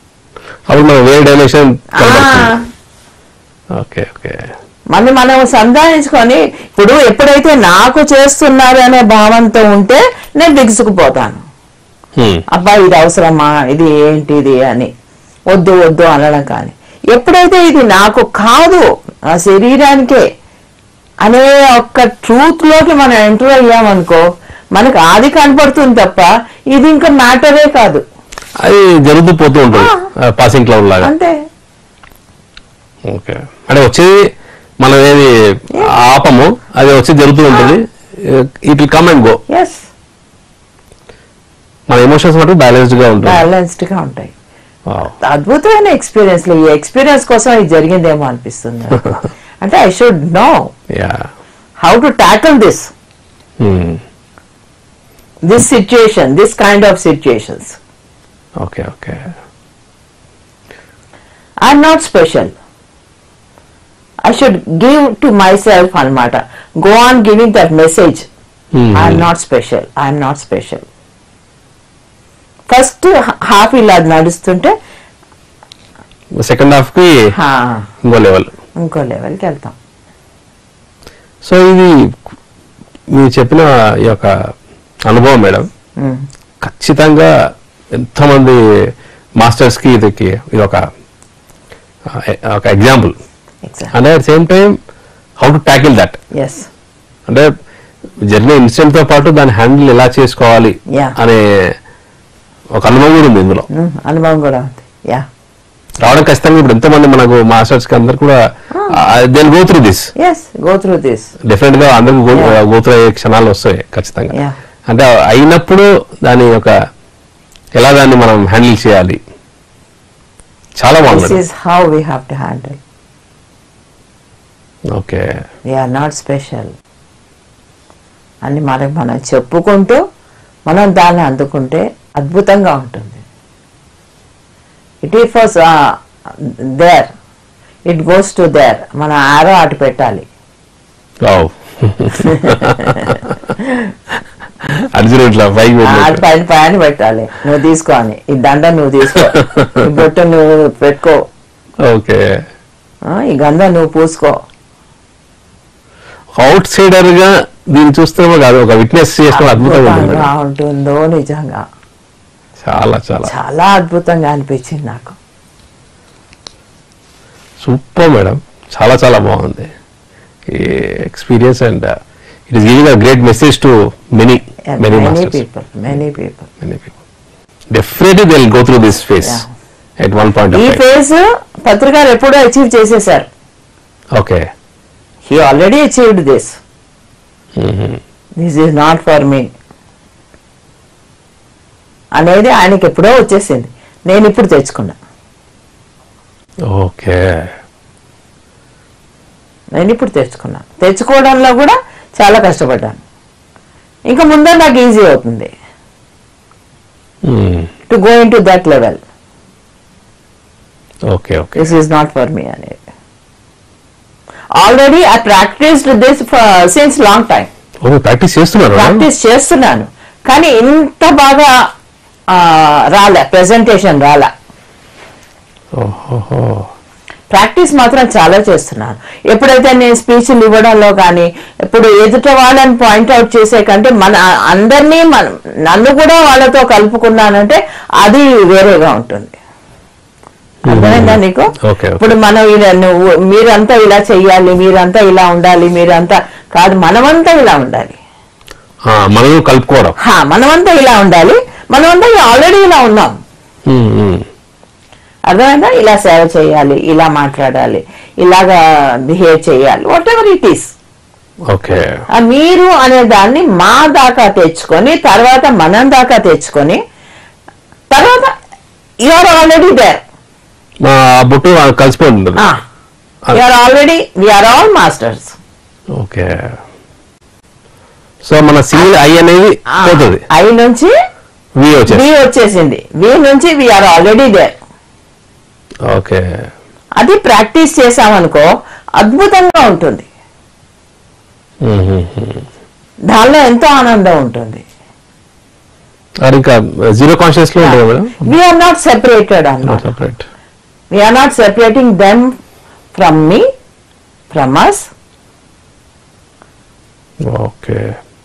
మళ్ళీ మనం సంధానించుకొని, ఇప్పుడు ఎప్పుడైతే నాకు చేస్తున్నారు అనే భావంతో ఉంటే నేను బిగుసుకుపోతాను. అబ్బా ఇది అవసరమా, ఇది ఏంటిది అని వద్దు వద్దు అనడం. కానీ ఎప్పుడైతే ఇది నాకు కాదు, ఆ శరీరానికే అనే ఒక్క ట్రూత్ లోకి మనం ఎంటర్ అయ్యామనుకో, మనకు అది కనపడుతుంది తప్ప ఇది ఇంకా మ్యాటరే కాదు. అది జరుగుతూ పోతూ ఉంటుంది పాసింగ్ క్లౌడ్ లాగా. అంతే. ఓకే, అంటే వచ్చేది మనం ఏది ఆపము, అది వచ్చి జరుగుతూ ఉంటుంది. It will come and go. Yes, మన ఎమోషన్స్ మటుకు బ్యాలెన్స్డ్ గా ఉంటాయి. బ్యాలెన్స్డ్ గా ఉంటాయి. అద్భుతమైన ఎక్స్పీరియన్స్. ఈ ఎక్స్పీరియన్స్ కోసం ఇది జరిగిందేమో అనిపిస్తుంది. అంటే I should know how to tackle this this situation, this kind of situations. Okay okay I'm not special. I should give to myself anamata. Go on giving that message. Mm-hmm. I am not special. I am not special. First half ila nadustunte second half ki ha ingo level ingo level ki veltam. So ఇది మీరు చెప్పిన ఈ యొక్క అనుభవం madam, ఖచ్చితంగా ఎంతమంది masters కి ఇది ఇది ఒక ఒక example. And at same time how to tackle that. అంటే జర్నీ ఇన్సిడెంట్ తో పాటు దాన్ని హ్యాండిల్ ఎలా చేసుకోవాలి అనే ఒక అనుభవం కూడా ఉంది ఇందులో. అనుభవం కూడా ఉంది రావడం ఖచ్చితంగా. ఇప్పుడు ఎంతమంది మనకు మాస్టర్స్ కి అందరు కూడా they go through this go through this definite గా అందరికి గో త్రూ అయ్యే క్షణాలు వస్తాయి ఖచ్చితంగా. అంటే అయినప్పుడు దాని యొక్క ఎలా దాన్ని మనం హ్యాండిల్ చేయాలి, చాలా బాగుంది. How we have to handle. Okay, we are not special అని మనకి మనం చెప్పుకుంటూ మనం దాన్ని అందుకుంటే అద్భుతంగా ఉంటుంది. It is for there, it goes to there. మన ఆరో అటు పెట్టాలి. ఆరు పైన పైన పెట్టాలి. నువ్వు తీసుకో అని, ఈ దండ నువ్వు తీసుకో, ఈ బొట్టు నువ్వు పెట్టుకో, ఓకే, ఈ గంధం నువ్వు పూసుకో. అవుట్ సైడర్ గా దీన్ని చూస్తేమో కాదు, ఒక విట్నెస్ చేసిన అద్భుతంగా ఉంటుందో నిజంగా. చాలా చాలా చాలా అద్భుతంగా అనిపించింది నాకు. సూపర్ మేడం, చాలా చాలా బాగుంది ఈ experience. And it is giving a great message to many many people many people many people. Definitely they will go through this phase at one point. ఈ ఫేజ్ పత్రికారు ఎప్పుడో అచీవ్ చేసేసారు. Okay, he already achieved this. Mm-hmm. This is not for me అనేది ఆయనకి ఎప్పుడో వచ్చేసింది. నేను ఇప్పుడు తెచ్చుకున్నా. ఓకే, నేను ఇప్పుడు తెచ్చుకున్నా. తెచ్చుకోవడంలో కూడా చాలా కష్టపడ్డాను. ఇంకా ముందే నాకు ఈజీ అవుతుంది to go in to that level. Okay okay, this is not for me అనేది. Already I practised this since long time. Practice చేస్తున్నారు ప్రాక్టీస్ చేస్తున్నాను కానీ ఇంత బాగా రాలే, ప్రెజెంటేషన్ రాలే. ప్రాక్టీస్ మాత్రం చాలా చేస్తున్నాను. ఎప్పుడైతే నేను స్పీచ్లు ఇవ్వడంలో కానీ, ఇప్పుడు ఎదుట వాళ్ళని పాయింట్అవుట్ చేసే కంటే మన అందరినీ మన నన్ను కూడా వాళ్ళతో కలుపుకున్నానంటే అది వేరేగా ఉంటుంది. అర్థమైందా నీకు? ఇప్పుడు మనం ఇలా నువ్వు మీరంతా ఇలా చెయ్యాలి, మీరంతా ఇలా ఉండాలి, మీరంతా కాదు, మనమంతా ఇలా ఉండాలి. మనం కలుపుకోవడం, మనమంతా ఇలా ఉండాలి, మనమంతా ఆల్రెడీ ఇలా ఉన్నాం. అర్థమైందా? ఇలా సేవ చేయాలి, ఇలా మాట్లాడాలి, ఇలాగా బిహేవ్ చేయాలి, వాట్ ఎవర్ ఇట్ ఈస్. మీరు అనే దాన్ని మా దాకా తెచ్చుకొని, తర్వాత మనం దాకా తెచ్చుకొని, తర్వాత యు ఆర్ ఆల్రెడీ దేర్. బుట్టు కలిసిపోతుంది. You are already, we are all masters. Okay, so మన సింగిల్ ఐ అనేది పోతుంది, ఐ నుంచి వి వచ్చేసింది, వి నుంచి వీఆర్ ఆల్రెడీ దేర్. ఓకే, అది ప్రాక్టీస్ చేసామనుకో అద్భుతంగా ఉంటుంది, దానిలో ఎంతో ఆనందం ఉంటుంది. ఇంకా జీరో కాన్షియస్ లో ఉంటుంది మేడం. వీఆర్ నాట్ సెపరేటెడ్ అన్నమాట, we're not separating them from me, from us. Okay,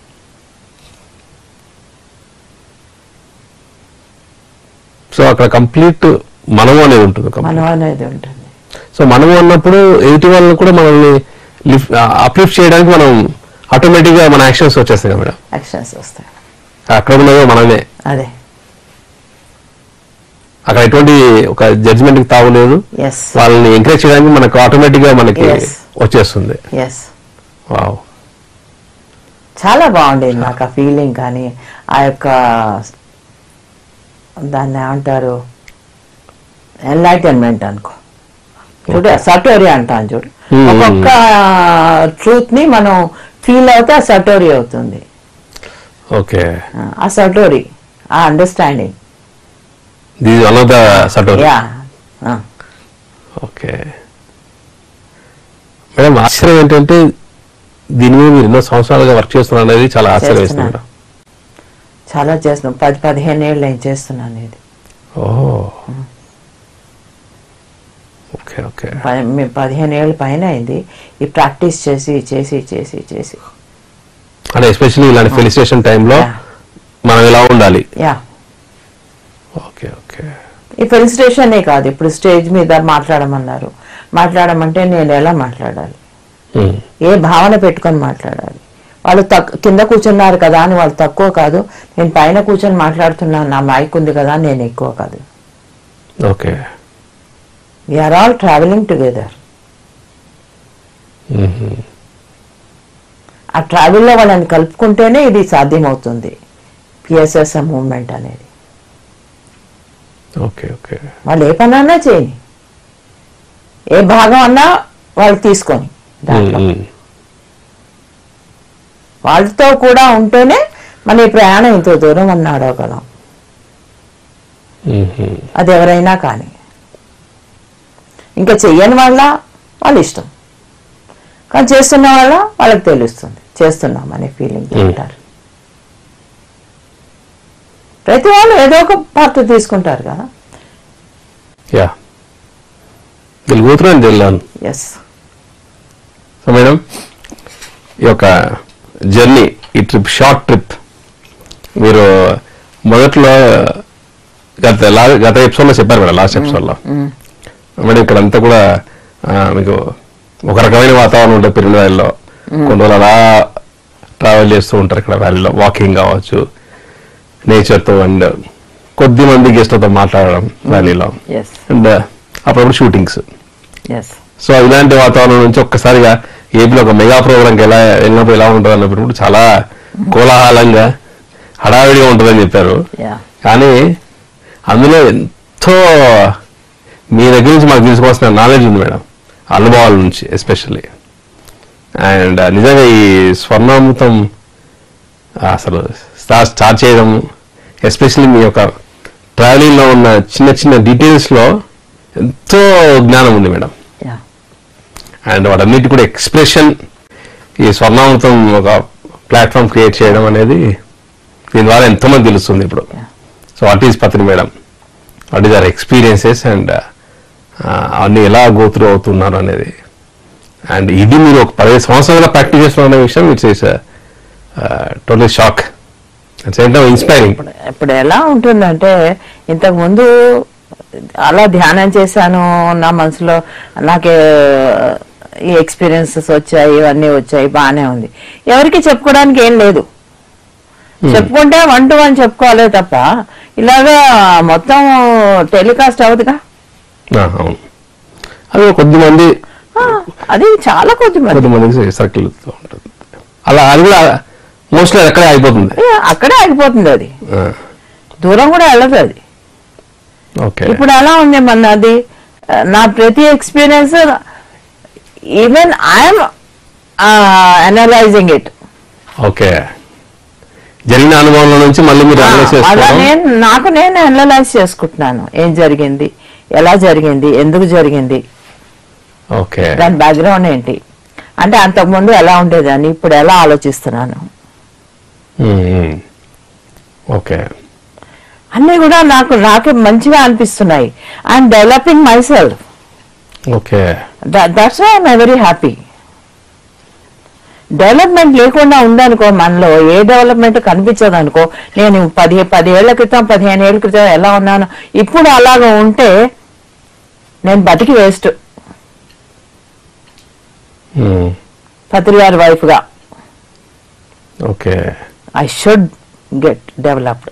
so అక్కడ కంప్లీట్ మనము అనేది ఉంటుంది, మనం అనేది ఉంటుంది. సో మనము అన్నప్పుడు ఎదుటి వాళ్ళని కూడా మనల్ని లిఫ్ట్ అప్లిఫ్ట్ చేయడానికి మనం ఆటోమేటిక్ గా మన యాక్షన్స్ వచ్చేస్తాయి కదా మేడం. యాక్షన్స్ వస్తాయి, అక్కడ ఉన్నదో మనమే, అదే అక్కడ ఎటువంటి ఒక జడ్జిమెంట్ కి తావులేదు, వాళ్ళని ఎంకరేజ్ చేయడానికి మనకు ఆటోమేటిక్ గా మనకి వచ్చేస్తుంది. వావ్, చాలా బాగుండేది నాకు ఆ ఫీలింగ్. కానీ ఆ యొక్క దాన్ని ఏమంటారు ఎన్లైటన్మెంట్ అనుకో, చూడు సటోరీ అంటాను చూడు, ఒక్కొక్క ట్రూత్ ని మనం ఫీల్ అవుతే ఆ సటోరీ అవుతుంది. ఓకే, ఆ సటోరీ, ఆ అండర్స్టాండింగ్. ఓకే మేడం, ఆశ్చర్యం ఏంటంటే దీని మీద మీరు ఎన్నో సంవత్సరాలుగా వర్క్ చేస్తున్నారు అనేది చాలా ఆశ్చర్యం వేస్తుంది. చాలా చేస్తున్నాం, పది పదిహేను ఏళ్ళు నేను చేస్తున్నాను ఇది. ఓకే ఓకే, పదిహేను ఏళ్ళ పైన అయింది ఈ ప్రాక్టీస్ చేసి చేసి చేసి చేసి. అంటే ఎస్పెషల్లీ ఇలాంటి ఫెలిసిటేషన్ టైంలో మనం ఎలా ఉండాలి. Yeah, okay okay. ఈ ఫెలిసిటేషనే కాదు, ఇప్పుడు స్టేజ్ మీద మాట్లాడమన్నారు, మాట్లాడమంటే నేను ఎలా మాట్లాడాలి, ఏ భావన పెట్టుకొని మాట్లాడాలి. వాళ్ళు తక్ కింద కూర్చున్నారు కదా అని వాళ్ళు తక్కువ కాదు, నేను పైన కూర్చొని మాట్లాడుతున్నాను, నా మైక్ ఉంది కదా నేను ఎక్కువ కాదు. Okay, we're all travelling together. ఆ ట్రావెల్లో వాళ్ళని కలుపుకుంటేనే ఇది సాధ్యమవుతుంది, పిఎస్ఎస్ఎం మూవ్మెంట్ అనేది. ఓకే ఓకే, వాళ్ళు ఏ పని అన్నా చేయని, ఏ భాగం అన్నా వాళ్ళు తీసుకొని దాంట్లో వాళ్ళతో కూడా ఉంటేనే మన ఈ ప్రయాణం ఇంత దూరం అని అడగగలం. అది ఎవరైనా కానీ, ఇంకా చెయ్యని వాళ్ళ వాళ్ళ ఇష్టం, కానీ చేస్తున్న వాళ్ళ వాళ్ళకి తెలుస్తుంది చేస్తున్నాం అనే ఫీలింగ్ ఉంటారు. ప్రతి వాళ్ళు ఏదో ఒక పార్ట్ తీసుకుంటారు కదా. ఎస్. సో మేడం, ఈ యొక్క జర్నీ, ఈ ట్రిప్, షార్ట్ ట్రిప్, మీరు మొదట్లో గత గత ఎపిసోడ్లో చెప్పారు మేడం, లాస్ట్ ఎపిసోడ్లో మేడం, ఇక్కడ అంతా కూడా మీకు ఒక రకమైన వాతావరణం ఉంటుంది పెరిగిన వ్యాలీలో. కొన్ని రోజులు అలా ట్రావెల్ చేస్తూ ఉంటారు ఇక్కడ వ్యాలీలో, వాకింగ్ కావచ్చు, నేచర్తో, అండ్ కొద్ది మంది గెస్ట్లతో మాట్లాడడం వ్యాలీలో, అండ్ అప్పుడప్పుడు షూటింగ్స్. సో ఇలాంటి వాతావరణం నుంచి ఒక్కసారిగా ఏపీలో ఒక మెగా ప్రోగ్రామ్కి ఎలా వెళ్ళినప్పుడు ఎలా ఉంటుంది అన్నప్పుడు చాలా కోలాహలంగా హడావిడిగా ఉంటుందని చెప్పారు. కానీ అందులో ఎంతో మీ దగ్గర నుంచి మాకు తీసుకోవాల్సిన నాలెడ్జ్ ఉంది మేడం, అనుభవాల నుంచి ఎస్పెషల్లీ. అండ్ నిజంగా ఈ స్వర్ణామృతం అసలు స్టార్ట్ స్టార్ట్ చేయడం, ఎస్పెషల్లీ మీ యొక్క ట్రావెలింగ్లో ఉన్న చిన్న చిన్న డీటెయిల్స్లో ఎంతో జ్ఞానం ఉంది మేడం. అండ్ వాటన్నిటి కూడా ఎక్స్ప్రెషన్, ఈ స్వర్ణామృతం ఒక ప్లాట్ఫామ్ క్రియేట్ చేయడం అనేది దీని ద్వారా ఎంతోమంది తెలుస్తుంది ఇప్పుడు. So what is Patri madam, what is our experiences, and అన్ని ఎలా గోత్రు అవుతున్నారు అనేది. అండ్ ఇది మీరు ఒక పదిహేను సంవత్సరాలుగా ప్రాక్టీస్ చేస్తున్న విషయం it's is total shock, inspiring. ఇప్పుడు ఎలా ఉంటుందంటే, ఇంతకు ముందు అలా ధ్యానం చేశాను, నా మనసులో నాకే ఈ ఎక్స్పీరియన్సెస్ వచ్చాయి, ఇవన్నీ వచ్చాయి, బాగానే ఉంది. ఎవరికి చెప్పుకోవడానికి ఏం లేదు, చెప్పుకుంటే వన్ టు వన్ చెప్పుకోవాలే తప్ప ఇలాగా మొత్తం టెలికాస్ట్ అవుతుందిగా. అది కొద్ది మంది, అది చాలా కొద్ది మంది మంది సర్కిల్ ఉంటుంది అలా. అది కూడా మోస్ట్లీ అక్కడే ఆగిపోతుంది, అక్కడే ఆగిపోతుంది, అది దూరం కూడా వెళ్ళదు అది. ఇప్పుడు ఎలా ఉంది మనది, నా ప్రతి experience even I'm analysing it. Okay, జరిగిన అనుభవంలో నుంచి మళ్ళీ మీరు అనలైజ్ అలా చేసుకోవడం. నేను నాకు నేను అనలైజ్ చేసుకుంటున్నాను ఏం జరిగింది, ఎలా జరిగింది, ఎందుకు జరిగింది, ఓకే దాని బ్యాక్గ్రౌండ్ ఏంటి, అంటే అంతకుముందు ఎలా ఉండేదాన్ని, ఇప్పుడు ఎలా ఆలోచిస్తున్నాను, ఓకే అన్నీ కూడా నాకు నాకే మంచిగా అనిపిస్తున్నాయి. I'm developing myself. Okay that's why I'm very happy. Development లేకుండా ఉందనుకో, మనలో ఏ డెవలప్మెంట్ కనిపించదు అనుకో, నేను పది పది ఏళ్ల క్రితం పదిహేను ఏళ్ల క్రితం ఎలా ఉన్నాను, ఇప్పుడు అలాగా ఉంటే నేను బతికి వేస్ట్. పత్రియార్ వైఫ్ గా okay I should get developed.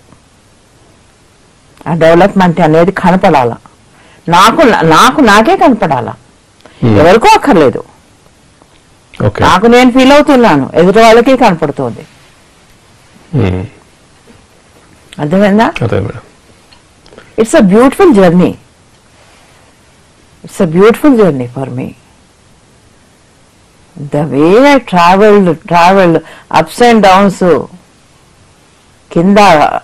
ఆ డెవలప్మెంట్ అనేది కనపడాల, నాకు నాకు నాకే కనపడాల, ఎవరికో అక్కర్లేదు. నాకు నేను ఫీల్ అవుతున్నాను, ఎదుటి వాళ్ళకి కనపడుతుంది. అర్థమైందా? It's a beautiful journey. It's a beautiful journey for me. The way I travelled travelled ups and downs, కింద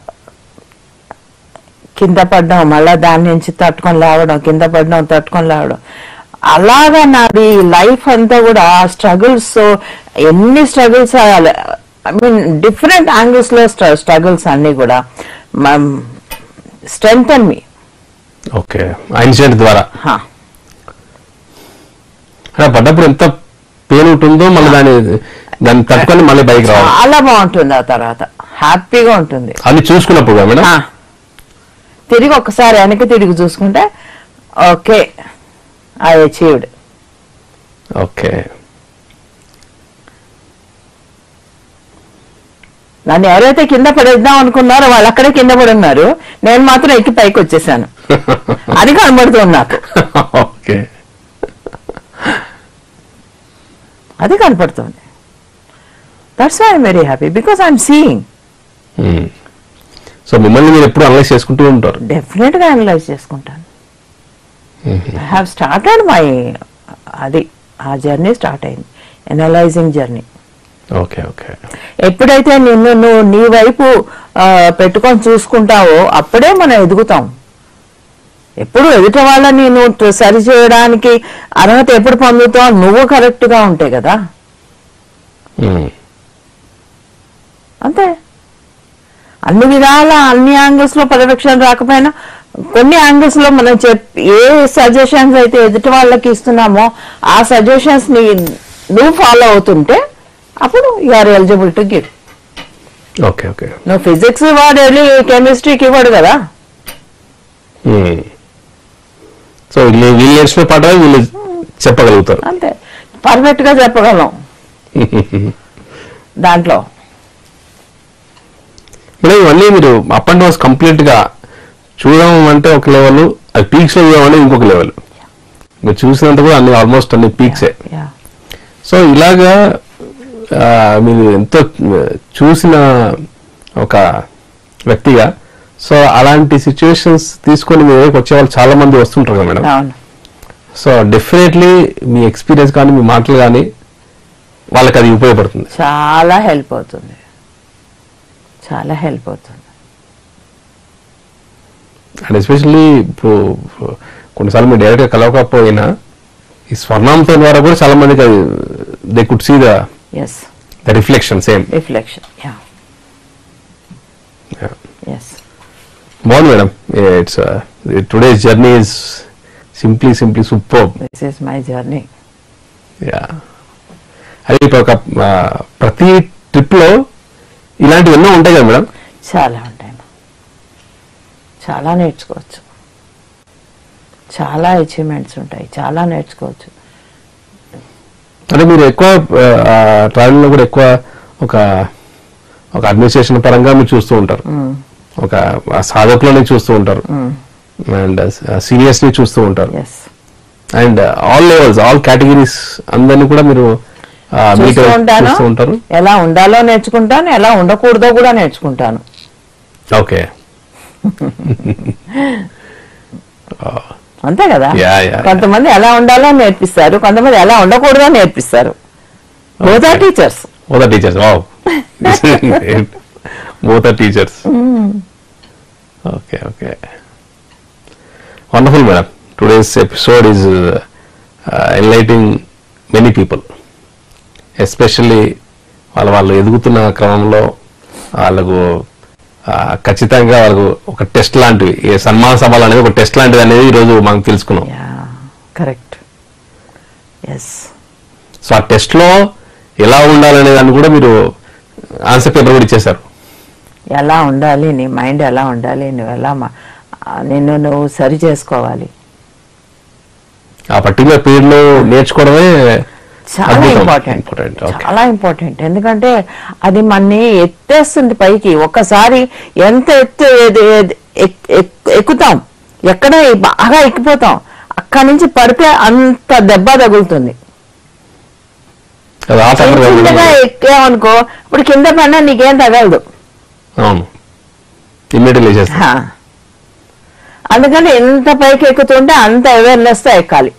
కింద పడడం, మళ్ళా దాని నుంచి తట్టుకొని లేవడం, కింద పడడం తట్టుకొని లేవడం, అలాగా నాది లైఫ్ అంతా కూడా స్ట్రగుల్స్. ఎన్ని struggles, I mean different angles లో స్ట్రగుల్స్ అన్ని కూడా స్ట్రెంగ్త్ అండ్ మీ. ఓకే ఆ ఇన్సిడెంట్ ద్వారా పడ్డప్పుడు ఎంత పెయిన్ ఉంటుందో మళ్ళీ దాన్ని దాన్ని తట్టుకొని మళ్ళీ బయటకు రావాలి. చాలా బాగుంటుంది, ఆ తర్వాత హ్యాపీగా ఉంటుంది అన్ని చూసుకున్నప్పుడు మేడం. తిరిగి ఒకసారి వెనక్కి తిరిగి చూసుకుంటే ఓకే ఐ అచీవ్డ్. ఓకే నన్ను ఎవరైతే కింద పడేద్దాం అనుకున్నారో వాళ్ళు అక్కడే కింద పడి ఉన్నారు, నేను మాత్రం ఎక్కి పైకి వచ్చేసాను. అది కనబడుతుంది నాకు, ఓకే అది కనపడుతుంది. That's why I'm very happy because I'm seeing. So మిమ్మల్ని మీరు ఎప్పుడు అనలైజ్ చేసుకుంటూ ఉంటారు? డెఫినెట్ గా అనలైజ్ చేసుకుంటాను. ఐ హావ్ స్టార్టెడ్ మై అది ఆ జర్నీ స్టార్ట్ అయింది, అనలైజింగ్ జర్నీ. ఓకే ఓకే ఎప్పుడైతే నిన్ను నువ్వు నీ వైపు పెట్టుకొని చూసుకుంటావో అప్పుడే మనం ఎదుగుతాం. ఎప్పుడు ఎదుట వాళ్ళని నువ్వు సరి చేయడానికి అర్హత ఎప్పుడు పొందుతావు, నువ్వు కరెక్ట్ గా ఉంటే కదా. అంతే, అన్ని విధాల అన్ని యాంగిల్స్ లో పర్యవేక్షణ రాకపోయినా కొన్ని యాంగిల్స్ లో మనం చెప్ ఏ సజెషన్స్ అయితే ఎదుటి వాళ్ళకి ఇస్తున్నామో ఆ సజెషన్స్ ని నువ్వు ఫాలో అవుతుంటే అప్పుడు you are eligible to give. Okay okay నువ్వు ఫిజిక్స్ వాడు వెళ్ళి కెమిస్ట్రీకి ఇవ్వడు కదా. సో వీళ్ళు నేర్చుకునే పాట వీళ్ళు చెప్పగలుగుతారు, అంతే పర్ఫెక్ట్ గా చెప్పగలం. దాంట్లో ఇప్పుడు ఇవన్నీ మీరు అప్ అండ్ డౌన్స్ కంప్లీట్ గా చూడడం అంటే ఒక లెవెల్, అది పీక్స్ లో చూడడం అంటే ఇంకొక లెవెల్. మీరు చూసినంత కూడా అన్ని ఆల్మోస్ట్ అన్ని పీక్సే. సో ఇలాగా మీరు ఎంతో చూసిన ఒక వ్యక్తిగా, సో అలాంటి సిచ్యువేషన్స్ తీసుకొని మీ దగ్గరికి వచ్చే వాళ్ళు చాలా మంది వస్తుంటారు కదా మేడం. సో డెఫినెట్లీ మీ ఎక్స్పీరియన్స్ కానీ మీ మాటలు కానీ వాళ్ళకి అది ఉపయోగపడుతుంది, చాలా హెల్ప్ అవుతుంది, చాలా హెల్ప్ అవుతుంది. అండ్ ఎస్పెషల్లీ ఇప్పుడు కొన్నిసార్లు మీరు డైరెక్ట్గా కలవకపోయినా ఈ స్వర్ణాంతం ద్వారా కూడా చాలా మందికి అది they could see the yes the reflection, same reflection. yeah yeah yes బాగుంది madam. It's today's journey is simply simply super. this is my journey. Yeah అది ఇప్పుడు ఒక ప్రతి ట్రిప్ లో ఇలాంటివి ఎన్నో ఉంటాయి కదా మేడం. చాలా ఉంటాయి, చాలా నేర్చుకోవచ్చు, చాలా అచీవ్మెంట్స్ ఉంటాయి, చాలా నేర్చుకోవచ్చు. అంటే మీరు ఎక్కువ ట్రావెల్ లో కూడా ఎక్కువ ఒక ఒక అడ్మినిస్ట్రేషన్ పరంగా మీరు చూస్తూ ఉంటారు, ఒక సాధకులని చూస్తూ ఉంటారు, అండ్ సీనియర్స్ ని చూస్తూ ఉంటారు, and all levels all categories అందరినీ కూడా మీరు చూస్తూ ఉంటారు. ఎలా ఉండాలో నేర్చుకుంటాను, ఎలా ఉండకూడదో కూడా నేర్చుకుంటాను. ఓకే అంతే కదా. కొంతమంది ఎలా ఉండాలో నేర్పిస్తారు, కొంతమంది ఎలా ఉండకూడదో నేర్పిస్తారు. Both are teachers. Both are teachers. Wow both are teachers. Mm. Okay, okay. Wonderful, madam. Today's episode is uh, uh, enlightening many people, especially వాళ్ళ వాళ్ళు ఎదుగుతున్న క్రమంలో వాళ్ళకు ఖచ్చితంగా వాళ్ళకు ఒక టెస్ట్ లాంటివి, ఏ సన్మాన సభలు అనేది ఒక టెస్ట్ లాంటిది అనేది ఈరోజు మనం తెలుసుకున్నాం. కరెక్ట్. ఎస్. సో ఆ టెస్ట్ లో ఎలా ఉండాలనే దాన్ని కూడా మీరు ఆన్సర్ పేపర్ కూడా ఇచ్చేశారు. ఎలా ఉండాలి, నీ మైండ్ ఎలా ఉండాలి, నువ్వు ఎలా నిన్ను నువ్వు సరి చేసుకోవాలి, ఆ పర్టికులర్ పీరియడ్ లో నేర్చుకోవడమే చాలా ఇంపార్టెంట్. చాలా ఇంపార్టెంట్. ఎందుకంటే అది మనని ఎత్తేస్తుంది పైకి. ఒక్కసారి ఎంత ఎత్తు ఎక్కుతాం, ఎక్కడ బాగా ఎక్కిపోతాం, అక్కడి నుంచి పడితే అంత దెబ్బ తగులుతుంది. ఎక్కామనుకో ఇప్పుడు కింద పడినా నీకేం తగలదు. అందుకని ఎంత పైకి ఎక్కుతుంటే అంత అవేర్నెస్ తో ఎక్కాలి.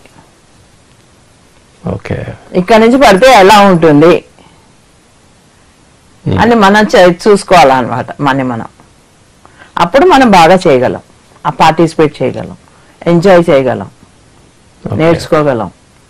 ఇక్కడ నుంచి పడితే ఎలా ఉంటుంది అని మనం చూసుకోవాలన్నమాట. మన మనం అప్పుడు మనం బాగా చేయగలం, ఆ పార్టిసిపేట్ చేయగలం, ఎంజాయ్ చేయగలం, నేర్చుకోగలం.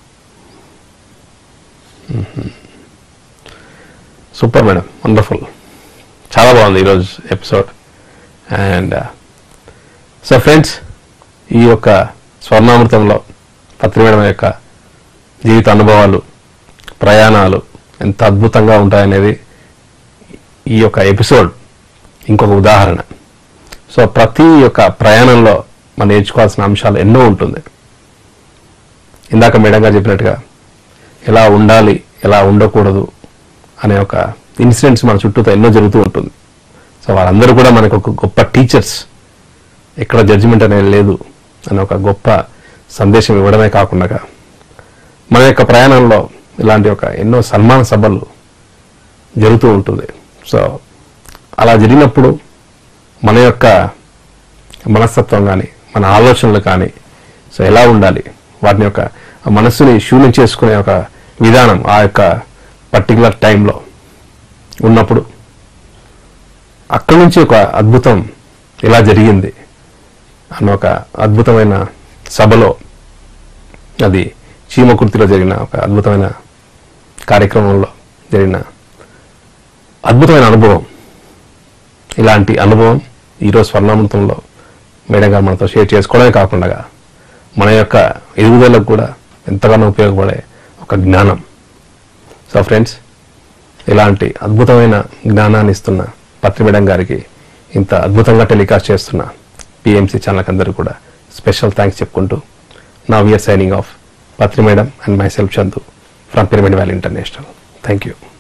Super madam, wonderful. చాలా బాగుంది ఈరోజు ఎపిసోడ్. అండ్ సో ఫ్రెండ్స్, ఈ యొక్క స్వర్ణామృతంలో పత్రి మేడం యొక్క జీవిత అనుభవాలు, ప్రయాణాలు ఎంత అద్భుతంగా ఉంటాయనేది ఈ యొక్క ఎపిసోడ్ ఇంకొక ఉదాహరణ. సో ప్రతి యొక్క ప్రయాణంలో మనం నేర్చుకోవాల్సిన అంశాలు ఎన్నో ఉంటుంది. ఇందాక మేడం గారు చెప్పినట్టుగా ఎలా ఉండాలి, ఎలా ఉండకూడదు అనే ఒక ఇన్సిడెంట్స్ మన చుట్టూతో ఎన్నో జరుగుతూ ఉంటుంది. సో వాళ్ళందరూ కూడా మనకు ఒక గొప్ప టీచర్స్, ఎక్కడ జడ్జిమెంట్ అనేది లేదు అనే ఒక గొప్ప సందేశం ఇవ్వడమే కాకుండా మన యొక్క ప్రయాణంలో ఇలాంటి ఒక ఎన్నో సన్మాన సభలు జరుగుతూ ఉంటుంది. సో అలా జరిగినప్పుడు మన యొక్క మనస్తత్వం కానీ, మన ఆలోచనలు కానీ సో ఎలా ఉండాలి, వాటిని యొక్క మనస్సుని శూన్యం చేసుకునే ఒక విధానం ఆ యొక్క పర్టికులర్ టైంలో ఉన్నప్పుడు అక్కడి నుంచి ఒక అద్భుతం ఇలా జరిగింది అన్న ఒక అద్భుతమైన సభలో, అది చీమకుర్తిలో జరిగిన ఒక అద్భుతమైన కార్యక్రమంలో జరిగిన అద్భుతమైన అనుభవం. ఇలాంటి అనుభవం ఈరోజు స్వర్ణామృతంలో మేడం గారు మనతో షేర్ చేసుకోవడమే కాకుండా మన యొక్క ఎదుగుదలకు కూడా ఎంతగానో ఉపయోగపడే ఒక జ్ఞానం. సో ఫ్రెండ్స్, ఇలాంటి అద్భుతమైన జ్ఞానాన్ని ఇస్తున్న పత్రి మేడం గారికి, ఇంత అద్భుతంగా టెలికాస్ట్ చేస్తున్న పిఎంసి ఛానల్ అందరికీ కూడా స్పెషల్ థ్యాంక్స్ చెప్పుకుంటూ నా we are signing off, Patri madam and myself Chandu from pyramid valley international. Thank you.